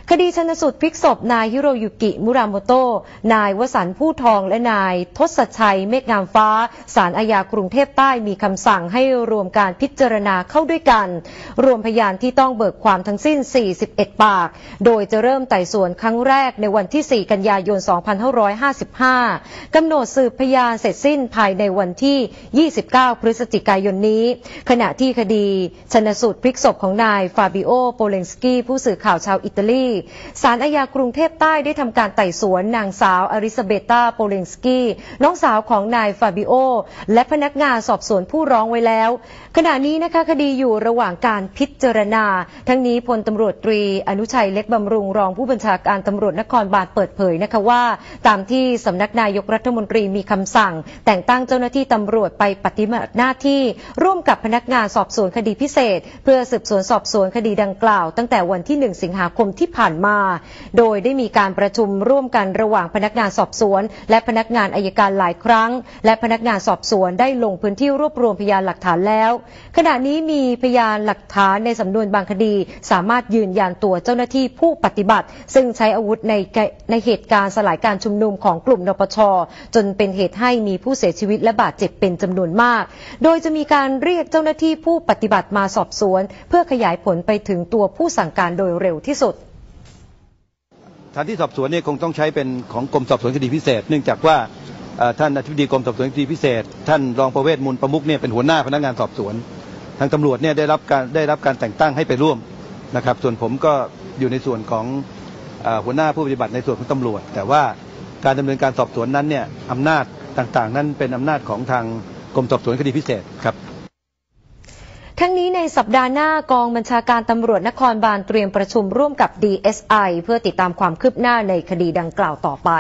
คดีชันสูตรพลิกศพนายฮิโรยุกิมุราโมโตะนายวสันต์ผู้ทองและนายทศชัยเมฆงามฟ้าศาลอาญากรุงเทพใต้มีคำสั่งให้รวมการพิจารณาเข้าด้วยกันรวมพยานที่ต้องเบิกความทั้งสิ้น41ปากโดยจะเริ่มไต่สวนครั้งแรกในวันที่4กันยายน2555กำหนดสืบพยานเสร็จสิ้นภายในวันที่29พฤศจิกายนนี้ขณะที่คดีชันสูตรพลิกศพของนายฟาบิโอโปเลนสกี้ผู้สื่อข่าวชาวอิตาลีศาลอาญากรุงเทพใต้ได้ทำการไต่สวนนางสาวอริซาเบตาโปเลนสกี้น้องสาวของนายฟาบิโอและพนักงานสอบสวนผู้ร้องไว้แล้วขณะนี้นะคะคดีอยู่ระหว่างการพิจารณาทั้งนี้พลตำรวจตรีอนุชัยเล็กบำรุงรองผู้บัญชาการตำรวจนครบาลเปิดเผยนะคะว่าตามที่สำนักนายกรัฐมนตรีมีคำสั่งแต่งตั้งเจ้าหน้าที่ตำรวจไปปฏิบัติหน้าที่ร่วมกับพนักงานสอบสวนคดีพิเศษเพื่อสืบสวนสอบสวนคดีดังกล่าวตั้งแต่วันที่1สิงหาคมที่ผ่านมาโดยได้มีการประชุมร่วมกันระหว่างพนักงานสอบสวนและพนักงานอัยการหลายครั้งและพนักงานสอบสวนได้ลงพื้นที่รวบรวมพยานหลักฐานแล้วขณะนี้มีพยานหลักฐานในสำนวนบางคดีสามารถยืนยันตัวเจ้าหน้าที่ผู้ปฏิบัติซึ่งใช้อาวุธในเหตุการณ์สลายการชุมนุมของกลุ่มนปช.จนเป็นเหตุให้มีผู้เสียชีวิตและบาดเจ็บเป็นจำนวนมากโดยจะมีการเรียกเจ้าหน้าที่ผู้ปฏิบัติมาสอบสวนเพื่อขยายผลไปถึงตัวผู้สั่งการโดยเร็วที่สุดสถานที่สอบสวนเนี่ยคงต้องใช้เป็นของกรมสอบสวนคดีพิเศษเนื่องจากว่าท่านอธิบดีกรมสอบสวนคดีพิเศษท่านรองประเวศมูลประมุขเนี่ยเป็นหัวหน้าพนักงานสอบสวนทางตำรวจเนี่ยได้รับการแต่งตั้งให้ไปร่วมนะครับส่วนผมก็อยู่ในส่วนของหัวหน้าผู้ปฏิบัติในส่วนของตำรวจแต่ว่าการดำเนินการสอบสวนนั้นเนี่ยอำนาจต่างๆนั้นเป็นอำนาจของทางกรมสอบสวนคดีพิเศษครับทั้งนี้ในสัปดาห์หน้ากองบัญชาการตำรวจนครบาลเตรียมประชุมร่วมกับ DSI เพื่อติดตามความคืบหน้าในคดีดังกล่าวต่อไป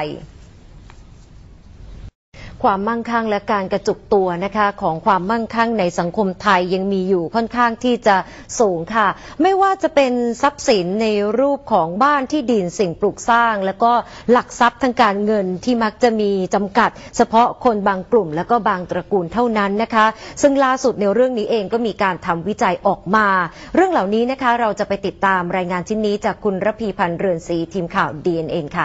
ความมั่งคั่งและการกระจุกตัวนะคะของความมั่งคั่งในสังคมไทยยังมีอยู่ค่อนข้างที่จะสูงค่ะไม่ว่าจะเป็นทรัพย์สินในรูปของบ้านที่ดินสิ่งปลูกสร้างแล้วก็หลักทรัพย์ทางการเงินที่มักจะมีจำกัดเฉพาะคนบางกลุ่มแล้วก็บางตระกูลเท่านั้นนะคะซึ่งล่าสุดในเรื่องนี้เองก็มีการทำวิจัยออกมาเรื่องเหล่านี้นะคะเราจะไปติดตามรายงานชิ้นนี้จากคุณระพีพันธ์เรือนศรีทีมข่าว DNN ค่ะ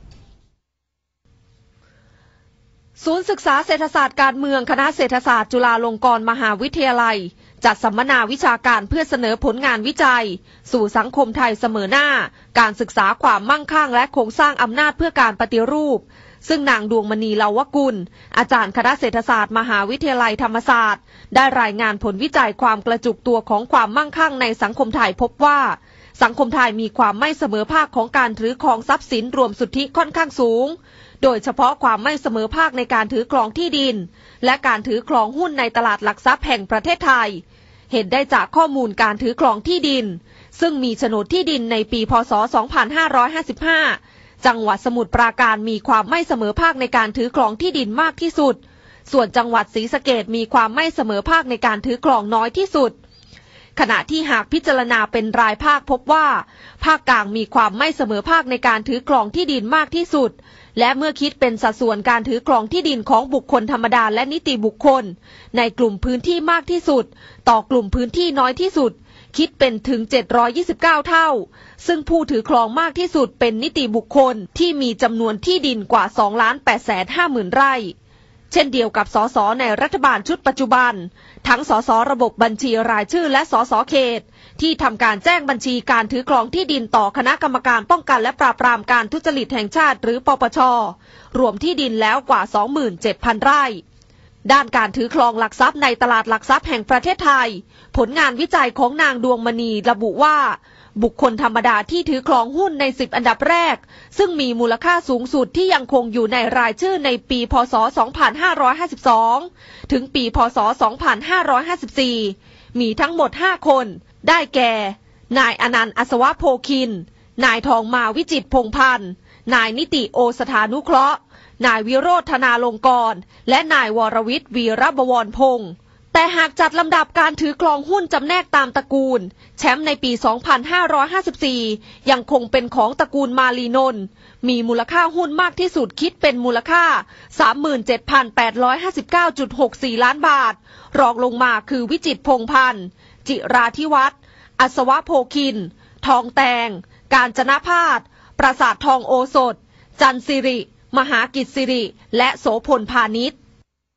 ศูนย์ศึกษาเศรษฐศาสตร์การเมืองคณะเศรษฐศาสตร์จุฬาลงกรณ์มหาวิทยาลัยจัดสัมมนาวิชาการเพื่อเสนอผลงานวิจัยสู่สังคมไทยเสมอหน้าการศึกษาความมั่งคั่งและโครงสร้างอำนาจเพื่อการปฏิรูปซึ่งนางดวงมณีเลาวกุลอาจารย์คณะเศรษฐศาสตร์มหาวิทยาลัยธรรมศาสตร์ได้รายงานผลวิจัยความกระจุกตัวของความมั่งคั่งในสังคมไทยพบว่าสังคมไทยมีความไม่เสมอภาคของการถือครองทรัพย์สินรวมสุทธิค่อนข้างสูงโดยเฉพาะความไม่เสมอภาคในการถือครองที่ดินและการถือครองหุ้นในตลาดหลักทรัพย์แห่งประเทศไทยเห็นได้จากข้อมูลการถือครองที่ดินซึ่งมีโฉนดที่ดินในปีพ.ศ. 2555จังหวัดสมุทรปราการมีความไม่เสมอภาคในการถือครองที่ดินมากที่สุดส่วนจังหวัดศรีสะเกษมีความไม่เสมอภาคในการถือครองน้อยที่สุดขณะที่หากพิจารณาเป็นรายภาคพบว่าภาคกลางมีความไม่เสมอภาคในการถือครองที่ดินมากที่สุดและเมื่อคิดเป็นสัดส่วนการถือครองที่ดินของบุคคลธรรมดาและนิติบุคคลในกลุ่มพื้นที่มากที่สุดต่อกลุ่มพื้นที่น้อยที่สุดคิดเป็นถึง729เท่าซึ่งผู้ถือครองมากที่สุดเป็นนิติบุคคลที่มีจำนวนที่ดินกว่า 2,850,000 ไร่เช่นเดียวกับสสในรัฐบาลชุดปัจจุบันทั้งสสระบบบัญชีรายชื่อและสสเขตที่ทำการแจ้งบัญชีการถือครองที่ดินต่อคณะกรรมการป้องกันและปราบปรามการทุจริตแห่งชาติหรือปปช.รวมที่ดินแล้วกว่า 27,000 ไร่ด้านการถือครองหลักทรัพย์ในตลาดหลักทรัพย์แห่งประเทศไทยผลงานวิจัยของนางดวงมณีระบุว่าบุคคลธรรมดาที่ถือครองหุ้นใน10อันดับแรกซึ่งมีมูลค่าสูงสุดที่ยังคงอยู่ในรายชื่อในปีพ.ศ. 2552ถึงปีพ.ศ. 2554มีทั้งหมด5คนได้แก่นายอนันต์อัศวะโพคินนายทองมาวิจิตรพงษ์พันธ์นายนิติโอสถานุเคราะห์นายวิโรจน์ธนาลงกรณ์และนายวรวิทย์วีระบวรพงษ์แต่หากจัดลำดับการถือครองหุ้นจำแนกตามตระกูลแชมป์ในปี 2554 ยังคงเป็นของตระกูลมาลีนนท์มีมูลค่าหุ้นมากที่สุดคิดเป็นมูลค่า 37,859.64 ล้านบาทรองลงมาคือวิจิตรพงษ์พันธ์จิราธิวัฒน์อัศวะโพคินทองแตงกาญจนพาสปราสาททองโอสถจันทร์สิริมหากิจสิริและโสพลพาณิชย์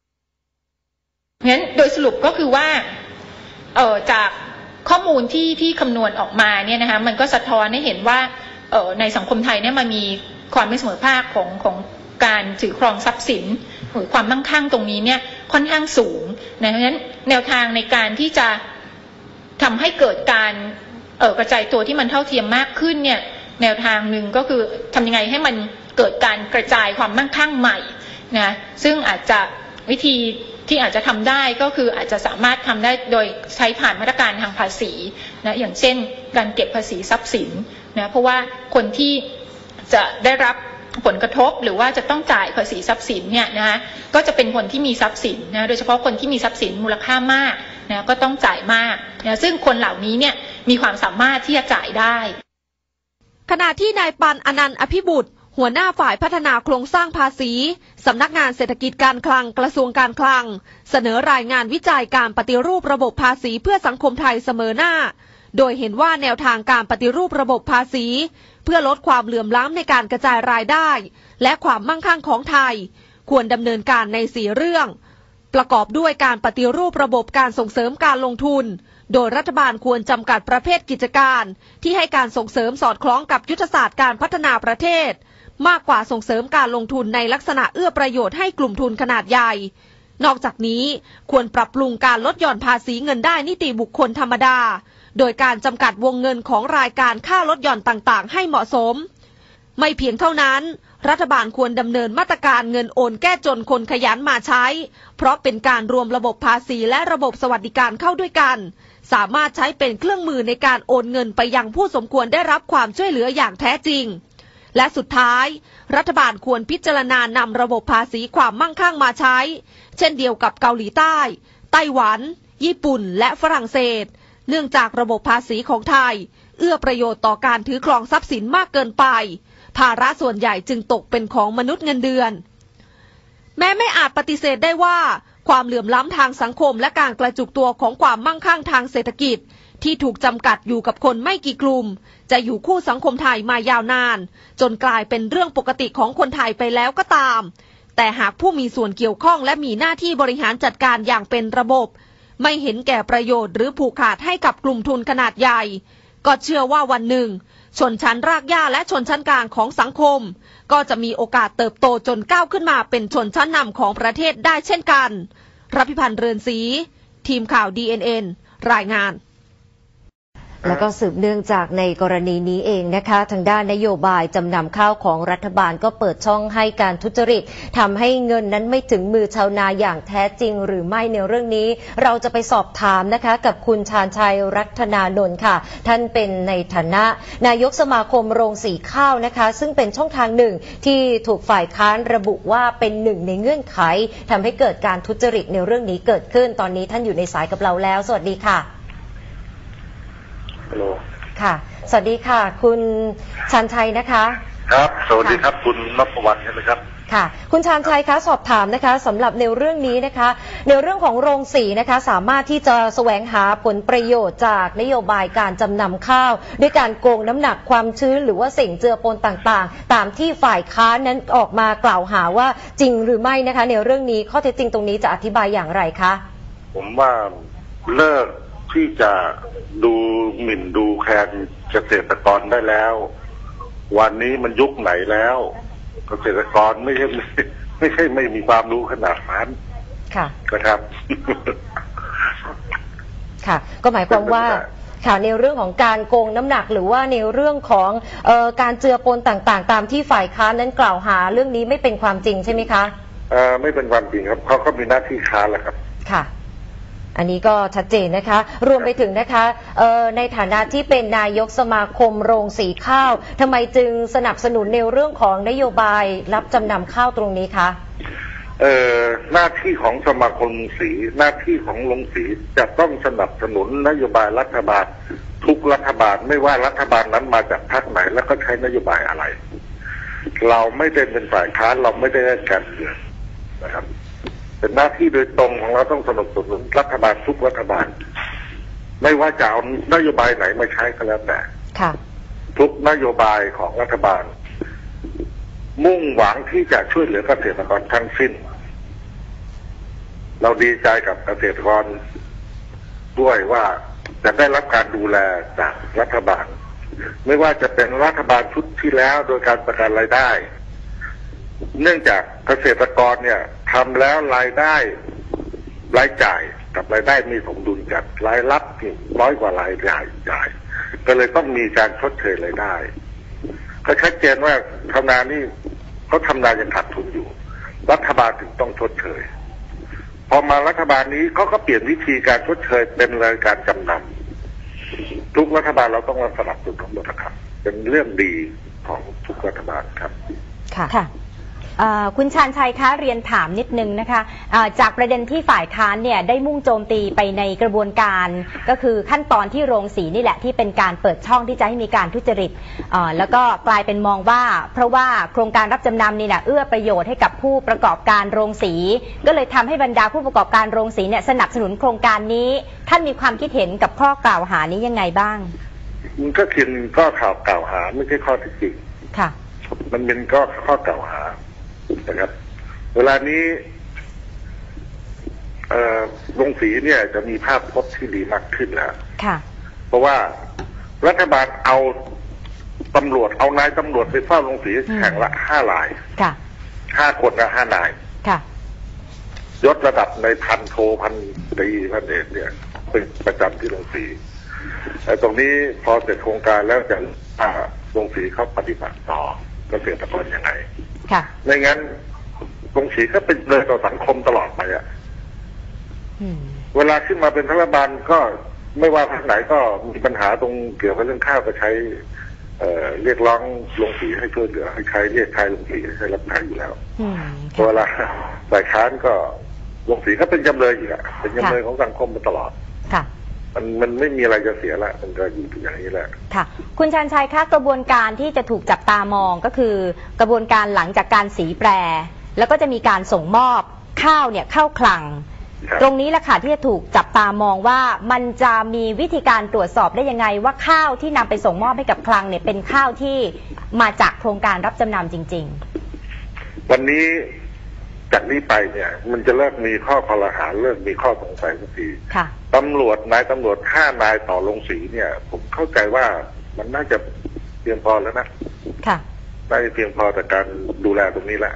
งั้นโดยสรุปก็คือว่าจากข้อมูลที่คำนวณออกมาเนี่ยนะคะมันก็สะท้อนให้เห็นว่าในสังคมไทยเนี่ยมันมีความไม่เสมอภาคของการถือครองทรัพย์สินหรือความมั่งคั่งตรงนี้เนี่ยค่อนข้างสูงนะเพราะฉะนั้นแนวทางในการที่จะทำให้เกิดการกระจายตัวที่มันเท่าเทียมมากขึ้นเนี่ยแนวทางหนึ่งก็คือทำยังไงให้มันเกิดการกระจายความมั่งคั่งใหม่นะซึ่งอาจจะวิธีที่อาจจะทำได้ก็คืออาจจะสามารถทำได้โดยใช้ผ่านมาตรการทางภาษีนะอย่างเช่นการเก็บภาษีทรัพย์สินนะเพราะว่าคนที่จะได้รับผลกระทบหรือว่าจะต้องจ่ายภาษีทรัพย์สินเนี่ยนะคะก็จะเป็นคนที่มีทรัพย์สินนะโดยเฉพาะคนที่มีทรัพย์สินมูลค่ามากนะก็ต้องจ่ายมากนะซึ่งคนเหล่านี้เนี่ยมีความสามารถที่จะจ่ายได้ขณะที่นายปันอนันต์อภิบุตรหัวหน้าฝ่ายพัฒนาโครงสร้างภาษีสำนักงานเศรษฐกิจการคลังกระทรวงการคลังเสนอรายงานวิจัยการปฏิรูประบบภาษีเพื่อสังคมไทยเสมอหน้าโดยเห็นว่าแนวทางการปฏิรูประบบภาษีเพื่อลดความเหลื่อมล้ำในการกระจายรายได้และความมั่งคั่งของไทยควรดำเนินการใน4เรื่องประกอบด้วยการปฏิรูประบบการส่งเสริมการลงทุนโดยรัฐบาลควรจำกัดประเภทกิจการที่ให้การส่งเสริมสอดคล้องกับยุทธศาสตร์การพัฒนาประเทศมากกว่าส่งเสริมการลงทุนในลักษณะเอื้อประโยชน์ให้กลุ่มทุนขนาดใหญ่นอกจากนี้ควรปรับปรุงการลดหย่อนภาษีเงินได้นิติบุคคลธรรมดาโดยการจำกัดวงเงินของรายการค่าลดหย่อนต่างๆให้เหมาะสมไม่เพียงเท่านั้นรัฐบาลควรดำเนินมาตรการเงินโอนแก้จนคนขยันมาใช้เพราะเป็นการรวมระบบภาษีและระบบสวัสดิการเข้าด้วยกันสามารถใช้เป็นเครื่องมือในการโอนเงินไปยังผู้สมควรได้รับความช่วยเหลืออย่างแท้จริงและสุดท้ายรัฐบาลควรพิจารณานำระบบภาษีความมั่งคั่งมาใช้เช่นเดียวกับเกาหลีใต้ไต้หวันญี่ปุ่นและฝรั่งเศสเนื่องจากระบบภาษีของไทยเอื้อประโยชน์ต่อการถือครองทรัพย์สินมากเกินไปภาระส่วนใหญ่จึงตกเป็นของมนุษย์เงินเดือนแม้ไม่อาจปฏิเสธได้ว่าความเหลื่อมล้ำทางสังคมและการกระจุกตัวของความมั่งคั่งทางเศรษฐกิจที่ถูกจำกัดอยู่กับคนไม่กี่กลุ่มจะอยู่คู่สังคมไทยมายาวนานจนกลายเป็นเรื่องปกติของคนไทยไปแล้วก็ตามแต่หากผู้มีส่วนเกี่ยวข้องและมีหน้าที่บริหารจัดการอย่างเป็นระบบไม่เห็นแก่ประโยชน์หรือผูกขาดให้กับกลุ่มทุนขนาดใหญ่ก็เชื่อว่าวันหนึ่งชนชั้นรากหญ้าและชนชั้นกลางของสังคมก็จะมีโอกาสเติบโตจนก้าวขึ้นมาเป็นชนชั้นนำของประเทศได้เช่นกันรพิพันธ์ เรือนศรีทีมข่าว DNN รายงานแล้วก็สืบเนื่องจากในกรณีนี้เองนะคะทางด้านนโยบายจำนำข้าวของรัฐบาลก็เปิดช่องให้การทุจริตทำให้เงินนั้นไม่ถึงมือชาวนาอย่างแท้จริงหรือไม่ในเรื่องนี้เราจะไปสอบถามนะคะกับคุณชาญชัยรัตนานนท์ค่ะท่านเป็นในฐานะนายกสมาคมโรงสีข้าวนะคะซึ่งเป็นช่องทางหนึ่งที่ถูกฝ่ายค้านระบุว่าเป็นหนึ่งในเงื่อนไขทำให้เกิดการทุจริตในเรื่องนี้เกิดขึ้นตอนนี้ท่านอยู่ในสายกับเราแล้วสวัสดีค่ะค่ะสวัสดีค่ะคุณชาญชัยนะคะครับสวัสดีครับคุณนพวรรณใช่ไหมครับค่ะคุณชาญชัยคะสอบถามนะคะสำหรับในเรื่องนี้นะคะในเรื่องของโรงสีนะคะสามารถที่จะแสวงหาผลประโยชน์จากนโยบายการจำนำข้าวด้วยการโกงน้ำหนักความชื้นหรือว่าสิ่งเจือปนต่างๆตามที่ฝ่ายค้านนั้นออกมากล่าวหาว่าจริงหรือไม่นะคะในเรื่องนี้ข้อเท็จจริงตรงนี้จะอธิบายอย่างไรคะผมว่าเลิกที่จะดูหมิ่นดูแคลนเกษตรกรได้แล้ววันนี้มันยุคไหนแล้วเกษตรกรไม่ใช่ไม่มีความรู้ขนาดนั้นค่ะนะครับค่ะก็หมายความว่าค่ะในเรื่องของการโกงน้ำหนักหรือว่าในเรื่องของการเจือปนต่างๆตามที่ฝ่ายค้านนั้นกล่าวหาเรื่องนี้ไม่เป็นความจริงใช่ไหมคะไม่เป็นความจริงครับเขาก็มีหน้าที่ค้านแหละครับค่ะอันนี้ก็ชัดเจนนะคะรวมไปถึงนะคะในฐานะที่เป็นนายกสมาคมโรงสีข้าวทำไมจึงสนับสนุนในเรื่องของนโยบายรับจำนำข้าวตรงนี้คะหน้าที่ของสมาคมสีหน้าที่ของโรงสีจะต้องสนับสนุนนโยบายรัฐบาลทุกรัฐบาลไม่ว่ารัฐบาลนั้นมาจากพรรคไหนแล้วก็ใช้นโยบายอะไรเราไม่ได้เป็นฝ่ายค้านเราไม่ได้เล่นการเมืองนะครับเป็นหน้าที่โดยตรงของเราต้องสนับสนุนรัฐบาลทุกรัฐบาลไม่ว่าจะเอานโยบายไหนมาใช้ก็แล้วแต่ค่ะทุกนโยบายของรัฐบาลมุ่งหวังที่จะช่วยเหลือเกษตรกรทั้งสิ้นเราดีใจกับเกษตรกรด้วยว่าจะได้รับการดูแลจากรัฐบาลไม่ว่าจะเป็นรัฐบาลชุดที่แล้วโดยการประกันรายได้เนื่องจากเกษตรกรเนี่ยทำแล้วรายได้รายจ่ายกับรายได้มีสมดุลกันรายรับน้อยกว่ารายจ่ายก็เลยต้องมีการชดเชยรายได้ก็ชัดเจนว่าทำนานี่เขาทำนายังขาดทุนอยู่รัฐบาลถึงต้องชดเชยพอมารัฐบาลนี้เขาก็เปลี่ยนวิธีการชดเชยเป็นรายการจำนำทุกรัฐบาลเราต้องสนับสนุนทั้งหมดนะครับเป็นเรื่องดีของทุกรัฐบาลครับค่ะคุณชาญชัยคะเรียนถามนิดนึงนะคะจากประเด็นที่ฝ่ายค้านเนี่ยได้มุ่งโจมตีไปในกระบวนการก็คือขั้นตอนที่โรงสีนี่แหละที่เป็นการเปิดช่องที่จะให้มีการทุจริตแล้วก็กลายเป็นมองว่าเพราะว่าโครงการรับจำนำนี่นะเอื้อประโยชน์ให้กับผู้ประกอบการโรงสีก็เลยทำให้บรรดาผู้ประกอบการโรงสีเนี่ยสนับสนุนโครงการนี้ท่านมีความคิดเห็นกับข้อกล่าวหานี้ยังไงบ้างมันก็คือข้อกล่าวหาไม่ใช่ข้อเท็จจริงค่ะมันเป็นข้อกล่าวหานะครับเวลานี้โรงสีเนี่ยจะมีภาพพจน์ที่ดีมากขึ้นแล้วค่ะเพราะว่ารัฐบาลเอาตำรวจเอานายตำรวจไปเฝ้าโรงสีแข่งละ5 รายค่ะ 5 คนละ5 นายค่ะยศระดับในพันโทพันตรีพันเอกเนี่ยเป็นประจำที่โรงสีแต่ตรงนี้พอเสร็จโครงการแล้วจะโรงสีเขาปฏิบัติต่อเกษตรกรยังไงไม่งั้นโรงสีก็เป็นเลยต่อสังคมตลอดไปอ่ะเวลาขึ้นมาเป็นรัฐบาลก็ไม่ว่าพรรคไหนก็มีปัญหาตรงเกี่ยวกับเรื่องข้าวก็ใช้เรียกร้องโรงสีให้ช่วยเหลือให้ใช้เรียกใช้โรงสีให้รับใช้อยู่แล้วเวลาฝ่ายค้านก็โรงสีก็เป็นจำเลยอีกอ่ะเป็นจำเลยของสังคมมาตลอดมันไม่มีอะไรจะเสียละมันก็อยู่อย่างนี้แหละค่ะคุณชาญชัยคะกระบวนการที่จะถูกจับตามองก็คือกระบวนการหลังจากการสีแปรแล้วก็จะมีการส่งมอบข้าวเนี่ยเข้าคลังตรงนี้แหละค่ะที่จะถูกจับตามองว่ามันจะมีวิธีการตรวจสอบได้ยังไงว่าข้าวที่นำไปส่งมอบให้กับคลังเนี่ยเป็นข้าวที่มาจากโครงการรับจำนำจริงๆวันนี้จากนี้ไปเนี่ยมันจะเริ่มมีข้อคอรหาเริ่มมีข้อสงสัยสักทีตำรวจนายตำรวจ5 นายต่อโรงสีเนี่ยผมเข้าใจว่ามันน่าจะเพียงพอแล้วนะน่าจะเพียงพอแต่การดูแลตรงนี้แหละ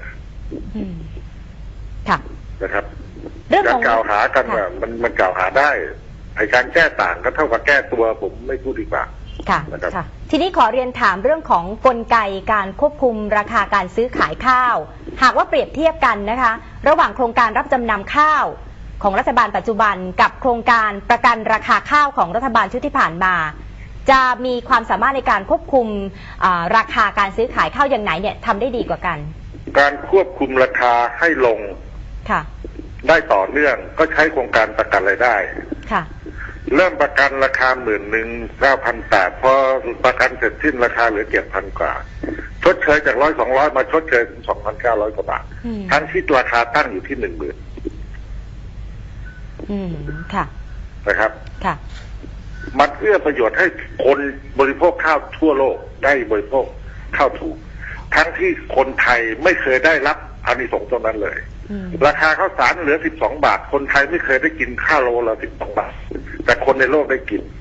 นะครับการกล่าวหากันว่ามันกล่าวหาได้ไอ้การแก้ต่างก็เท่ากับแก้ตัวผมไม่พูดดีกว่าค่ะทีนี้ขอเรียนถามเรื่องของกลไกการควบคุมราคาการซื้อขายข้าวหากว่าเปรียบเทียบกันนะคะระหว่างโครงการรับจำนำข้าวของรัฐบาลปัจจุบันกับโครงการประกันราคาข้าวของรัฐบาลชุดที่ผ่านมาจะมีความสามารถในการควบคุมราคาการซื้อขายข้าวอย่างไหนเนี่ยทำได้ดีกว่ากันการควบคุมราคาให้ลงได้ต่อเนื่องก็ใช้โครงการประกันรายได้เริ่มประกันราคา11,980พอประกันเสร็จสิ้นราคาเหลือ7,000 กว่าชดเชยจาก100-200มาชดเชยถึง 2,900 กว่าบาททั้งที่ราคาตั้งอยู่ที่ 10,000นะครับมันเอื้อประโยชน์ให้คนบริโภคข้าวทั่วโลกได้บริโภคข้าวถูกทั้งที่คนไทยไม่เคยได้รับอานิสงส์ตรงนั้นเลยราคาข้าวสารเหลือ12 บาทคนไทยไม่เคยได้กินข้าวโลละ12 บาทแต่คนในโลกได้กิน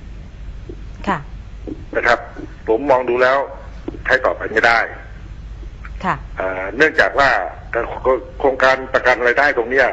นะครับผมมองดูแล้วใช้ต่อไปไม่ได้เนื่องจากว่าโครงการประกันรายได้ตรงนี้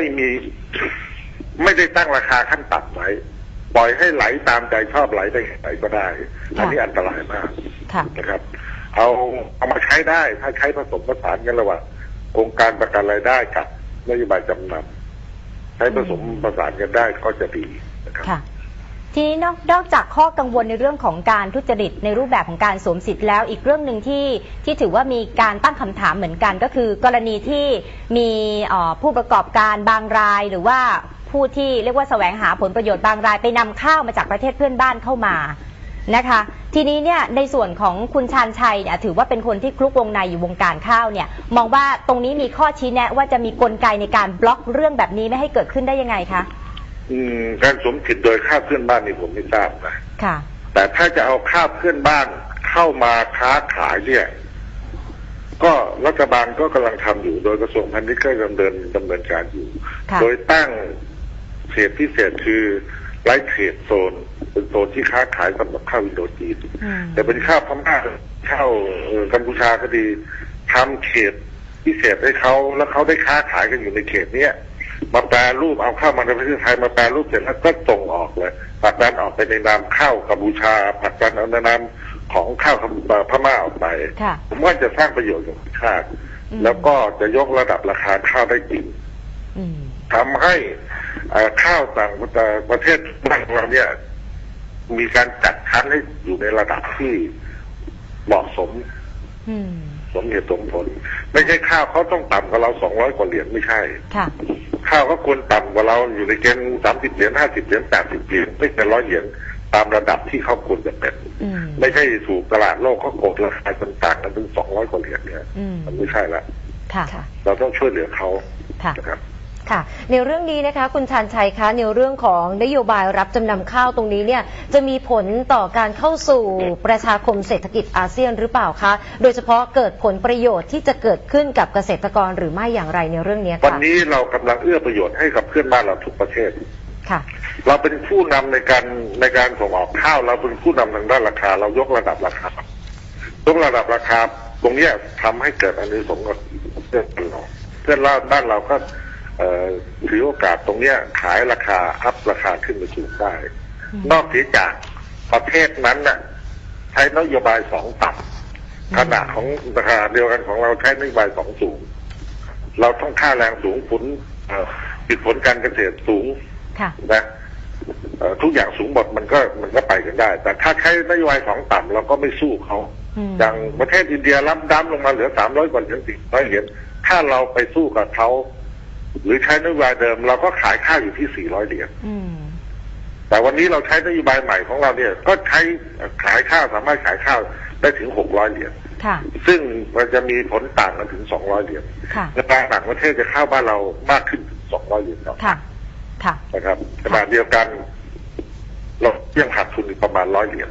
ไม่ได้ตั้งราคาขั้นต่ำไว้ปล่อยให้ไหลตามใจชอบไหลได้ไหนก็ได้อันนี้อันตรายมากนะครับเอามาใช้ได้ถ้าใช้ผสมผสานกันระหว่างโครงการประกันรายได้กับนโยบายจำนำใช้ผสมผสานกันได้ก็จะดีนะครับทีนี้นอกจากข้อกังวลในเรื่องของการทุจริตในรูปแบบของการสวมสิทธิ์แล้วอีกเรื่องหนึ่งที่ถือว่ามีการตั้งคำถามเหมือนกันก็คือกรณีที่มีผู้ประกอบการบางรายหรือว่าผู้ที่เรียกว่าแสวงหาผลประโยชน์บางรายไปนำข้าวมาจากประเทศเพื่อนบ้านเข้ามานะคะทีนี้เนี่ยในส่วนของคุณชาญชัยเนี่ยถือว่าเป็นคนที่คลุกวงในอยู่วงการข้าวเนี่ยมองว่าตรงนี้มีข้อชี้แนะว่าจะมีกลไกในการบล็อกเรื่องแบบนี้ไม่ให้เกิดขึ้นได้ยังไงคะการสวมสิทธิ์โดยข้าวเพื่อนบ้านนี่ผมไม่ทราบนะแต่ถ้าจะเอาข้าวเพื่อนบ้านเข้ามาค้าขายเนี่ยก็รัฐบาลก็กำลังทำอยู่โดยกระทรวงพาณิชย์ก็ดำเนินการอยู่โดยตั้งเขตพิเศษคือไลท์เทรดโซนเป็นโซนที่ค้าขายสำหรับข้าวอินโดจีนแต่เป็นข้าวพม่าข้าวกัมพูชาก็ดีทำเขตพิเศษให้เขาแล้วเขาได้ค้าขายกันอยู่ในเขตเนี้ยมาแปรรูปเอาเข้ามาในประเทศไทยมาแปรรูปเสร็จแล้วก็ส่งออกเลยผลักดันออกไปในนามข้าวกัมพูชาผลักดันในนามของข้าวพม่าออกไปผมว่าจะสร้างประโยชน์กับชาติแล้วก็จะยกระดับราคาข้าวได้จริงทำให้ข้าวต่างประเทศบ้านเราเนี่ยมีการจัดคั้นให้อยู่ในระดับที่เหมาะสมสมเหตุสมผลไม่ใช่ข้าวเขาต้องต่ำกว่าเรา200 กว่าเหรียญไม่ใช่ข้าวเขาควรต่ำกว่าเราอยู่ในเกณฑ์30 เหรียญ50 เหรียญ80 เหรียญไม่เกิน100 เหรียญตามระดับที่เขาควรจะเป็นไม่ใช่ถูกตลาดโลกเขาโกดราคาต่างๆกันถึง200 กว่าเหรียญเนี่ยมันไม่ใช่ละเราต้องช่วยเหลือเขานะครับค่ะในเรื่องนี้นะคะคุณชาญชัยคะในเรื่องของนโยบายรับจำนำข้าวตรงนี้เนี่ยจะมีผลต่อการเข้าสู่ประชาคมเศรษฐกิจอาเซียนหรือเปล่าคะโดยเฉพาะเกิดผลประโยชน์ที่จะเกิดขึ้นกับเกษตรกรหรือไม่อย่างไรในเรื่องนี้ค่ะวันนี้เรากำลังเอื้อประโยชน์ให้กับเพื่อนบ้านเราทุกประเทศค่ะเราเป็นผู้นำในการส่งออกข้าวเราเป็นผู้นำทางด้านราคาเรายกระดับราคายกระดับราคาตรงนี้ทำให้เกิดอานิสงส์กับเพื่อนบ้านเราก็ถือโอกาสตรงนี้ขายราคาอัพราคาขึ้นมาสูงได้นอกจากประเทศนั้นน่ะใช้นโยบาย2 ต่ำขณะของราคาเดียวกันของเราใช้นโยบาย2 สูงเราต้องค่าแรงสูงปิดผลการเกษตรสูงนะทุกอย่างสูงหมดมันก็ไปกันได้แต่ถ้าใช้นโยบาย2 ต่ำเราก็ไม่สู้เขาอย่างประเทศอินเดียล้ำดำลงมาเหลือ300 กว่าเหรียญ400 เหรียญถ้าเราไปสู้กับเขาหรือใช้นโยบายเดิมเราก็ขายข้าวอยู่ที่400 เหรียญแต่วันนี้เราใช้นโยบายใหม่ของเราเนี่ยก็ใช้ขายข้าวสามารถขายข้าวได้ถึง600 เหรียญซึ่งมันจะมีผลต่างกันถึง200 เหรียญในต่างประเทศจะเข้าบ้านเรามากขึ้นถึง200 เหรียญต่อนะครับขณะเดียวกันเรายังขาดทุนอีกประมาณ100 เหรียญ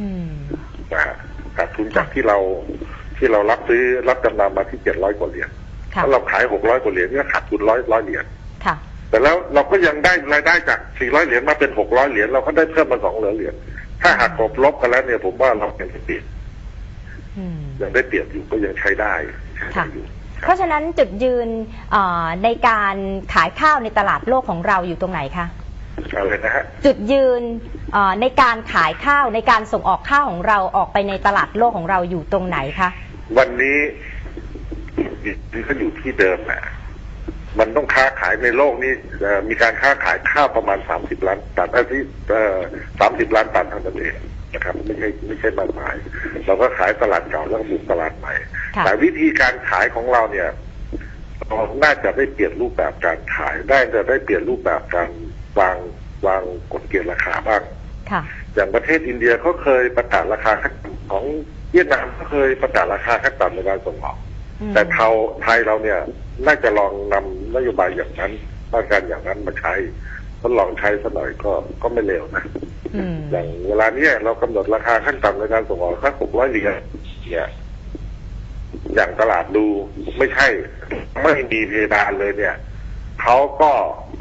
ขาดทุนจากที่เรารับจำนำมาที่700 กว่าเหรียญถ้าเราขาย600 กว่าเหรียญก็ขาดทุน100 เหรียญแต่แล้วเราก็ยังได้รายได้จาก400 เหรียญมาเป็น600 เหรียญเราก็ได้เพิ่มมา200 เหรียญถ้าหากลบกันแล้วเนี่ยผมว่าเรายังได้เปรียบยังได้เปรียบอยู่ก็ยังใช้ได้เพราะฉะนั้นจุดยืนในการขายข้าวในตลาดโลกของเราอยู่ตรงไหนคะอะไรนะฮะจุดยืนในการขายข้าวในการส่งออกข้าวของเราออกไปในตลาดโลกของเราอยู่ตรงไหนคะวันนี้ที่เขาอยู่ที่เดิมนะมันต้องค้าขายในโลกนี้มีการค้าขายข้าวประมาณ30 ล้านตันที่30 ล้านตันเท่านั้นเองนะครับไม่ใช่มากมายเราก็ขายตลาดเก่าแล้วก็บุกตลาดใหม่แต่วิธีการขายของเราเนี่ยเราน่าจะได้เปลี่ยนรูปแบบการขายจะได้เปลี่ยนรูปแบบการวางกฎเกณฑ์ราคาบ้างอย่างประเทศอินเดียเขาเคยประกาศราคาขั้นต่ำของเวียดนามก็เคยประกาศราคาขั้นต่ำในการส่งออกแต่ไทยเราเนี่ยน่าจะลองนำนโยบายอย่างนั้นมาตรการอย่างนั้นมาใช้ทดลองใช้สักหน่อยก็ไม่เลวนะอย่างเวลานี้เรากำหนดราคาขั้นต่ำในการส่งออกสัก600 เหรียญเนี่ยอย่างตลาดดูไม่ใช่ไม่มีเพดานเลยเนี่ยเขาก็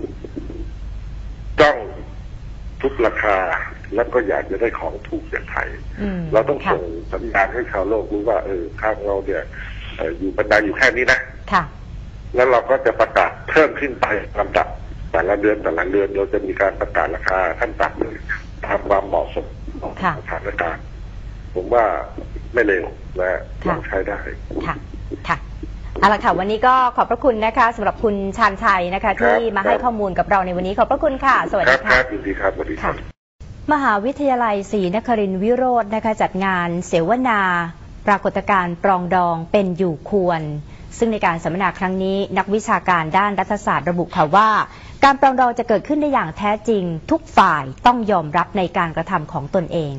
จ้องทุบราคาแล้วก็อยากจะได้ของถูกจากไทยเราต้องส่งสัญญาณให้ชาวโลกรู้ว่าข้างเราเนี่ยอยู่บันไดอยู่แค่นี้นะแล้วเราก็จะประกาศเพิ่มขึ้นไปลำดับแต่ละเดือนเราจะมีการประกาศราคาขั้นต่ำเลยตามความเหมาะสมของสถานการณ์ผมว่าไม่เร็วและลองใช้ได้ค่ะเอาละค่ะวันนี้ก็ขอบพระคุณนะคะสำหรับคุณชาญชัยนะคะที่มาให้ข้อมูลกับเราในวันนี้ขอบพระคุณค่ะสวัสดีค่ะยินดีครับสวัสดีครับมหาวิทยาลัยศรีนครินทร์วิโรจน์นะคะจัดงานเสวนาปรากฏการณ์ปรองดองเป็นอยู่ควรซึ่งในการสัมมนาครั้งนี้นักวิชาการด้านรัฐศาสตร์ระบุค่ะว่าการปรองดองจะเกิดขึ้นได้อย่างแท้จริงทุกฝ่ายต้องยอมรับในการกระทำของตนเอง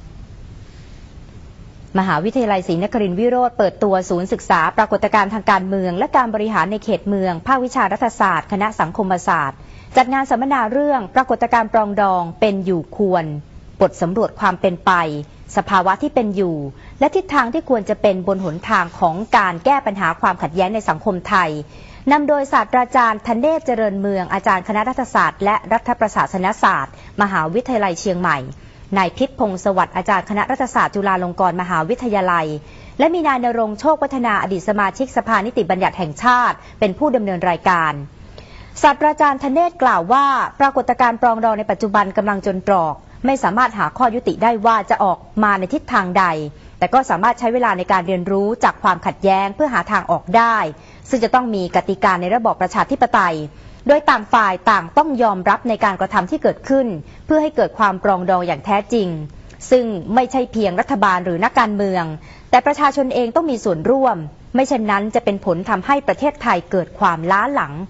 มหาวิทยาลัยศรีนครินทร์วิโรจน์เปิดตัวศูนย์ศึกษาปรากฏการณ์ทางการเมืองและการบริหารในเขตเมืองภาควิชารัฐศาสตร์คณะสังคมศาสตร์จัดงานสัมมนาเรื่องปรากฏการณ์ปรองดองเป็นอยู่ควรบทสำรวจความเป็นไปสภาวะที่เป็นอยู่และทิศทางที่ควรจะเป็นบนหนทางของการแก้ปัญหาความขัดแย้งในสังคมไทยนำโดยศาสตราจารย์ธเนศเจริญเมืองอาจารย์คณะรัฐศาสตร์และรัฐประศาสนศาสตร์มหาวิทยาลัยเชียงใหม่นายพิษพงศ์สวัสดิ์อาจารย์คณะรัฐศาสตร์จุฬาลงกรณ์มหาวิทยาลัยและมีนายณรงค์โชควัฒนาอดีตสมาชิกสภานิติบัญญัติแห่งชาติเป็นผู้ดำเนินรายการศาสตราจารย์ธเนศกล่าวว่าปรากฏการณ์ปรองดองในปัจจุบันกำลังจนตรอกไม่สามารถหาข้อยุติได้ว่าจะออกมาในทิศทางใดแต่ก็สามารถใช้เวลาในการเรียนรู้จากความขัดแย้งเพื่อหาทางออกได้ซึ่งจะต้องมีกติกาในระบอบประชาธิปไตยโดยต่างฝ่ายต่างต้องยอมรับในการกระทำที่เกิดขึ้นเพื่อให้เกิดความปรองดองอย่างแท้จริงซึ่งไม่ใช่เพียงรัฐบาลหรือนักการเมืองแต่ประชาชนเองต้องมีส่วนร่วมไม่เช่นนั้นจะเป็นผลทำให้ประเทศไทยเกิดความล้าหลัง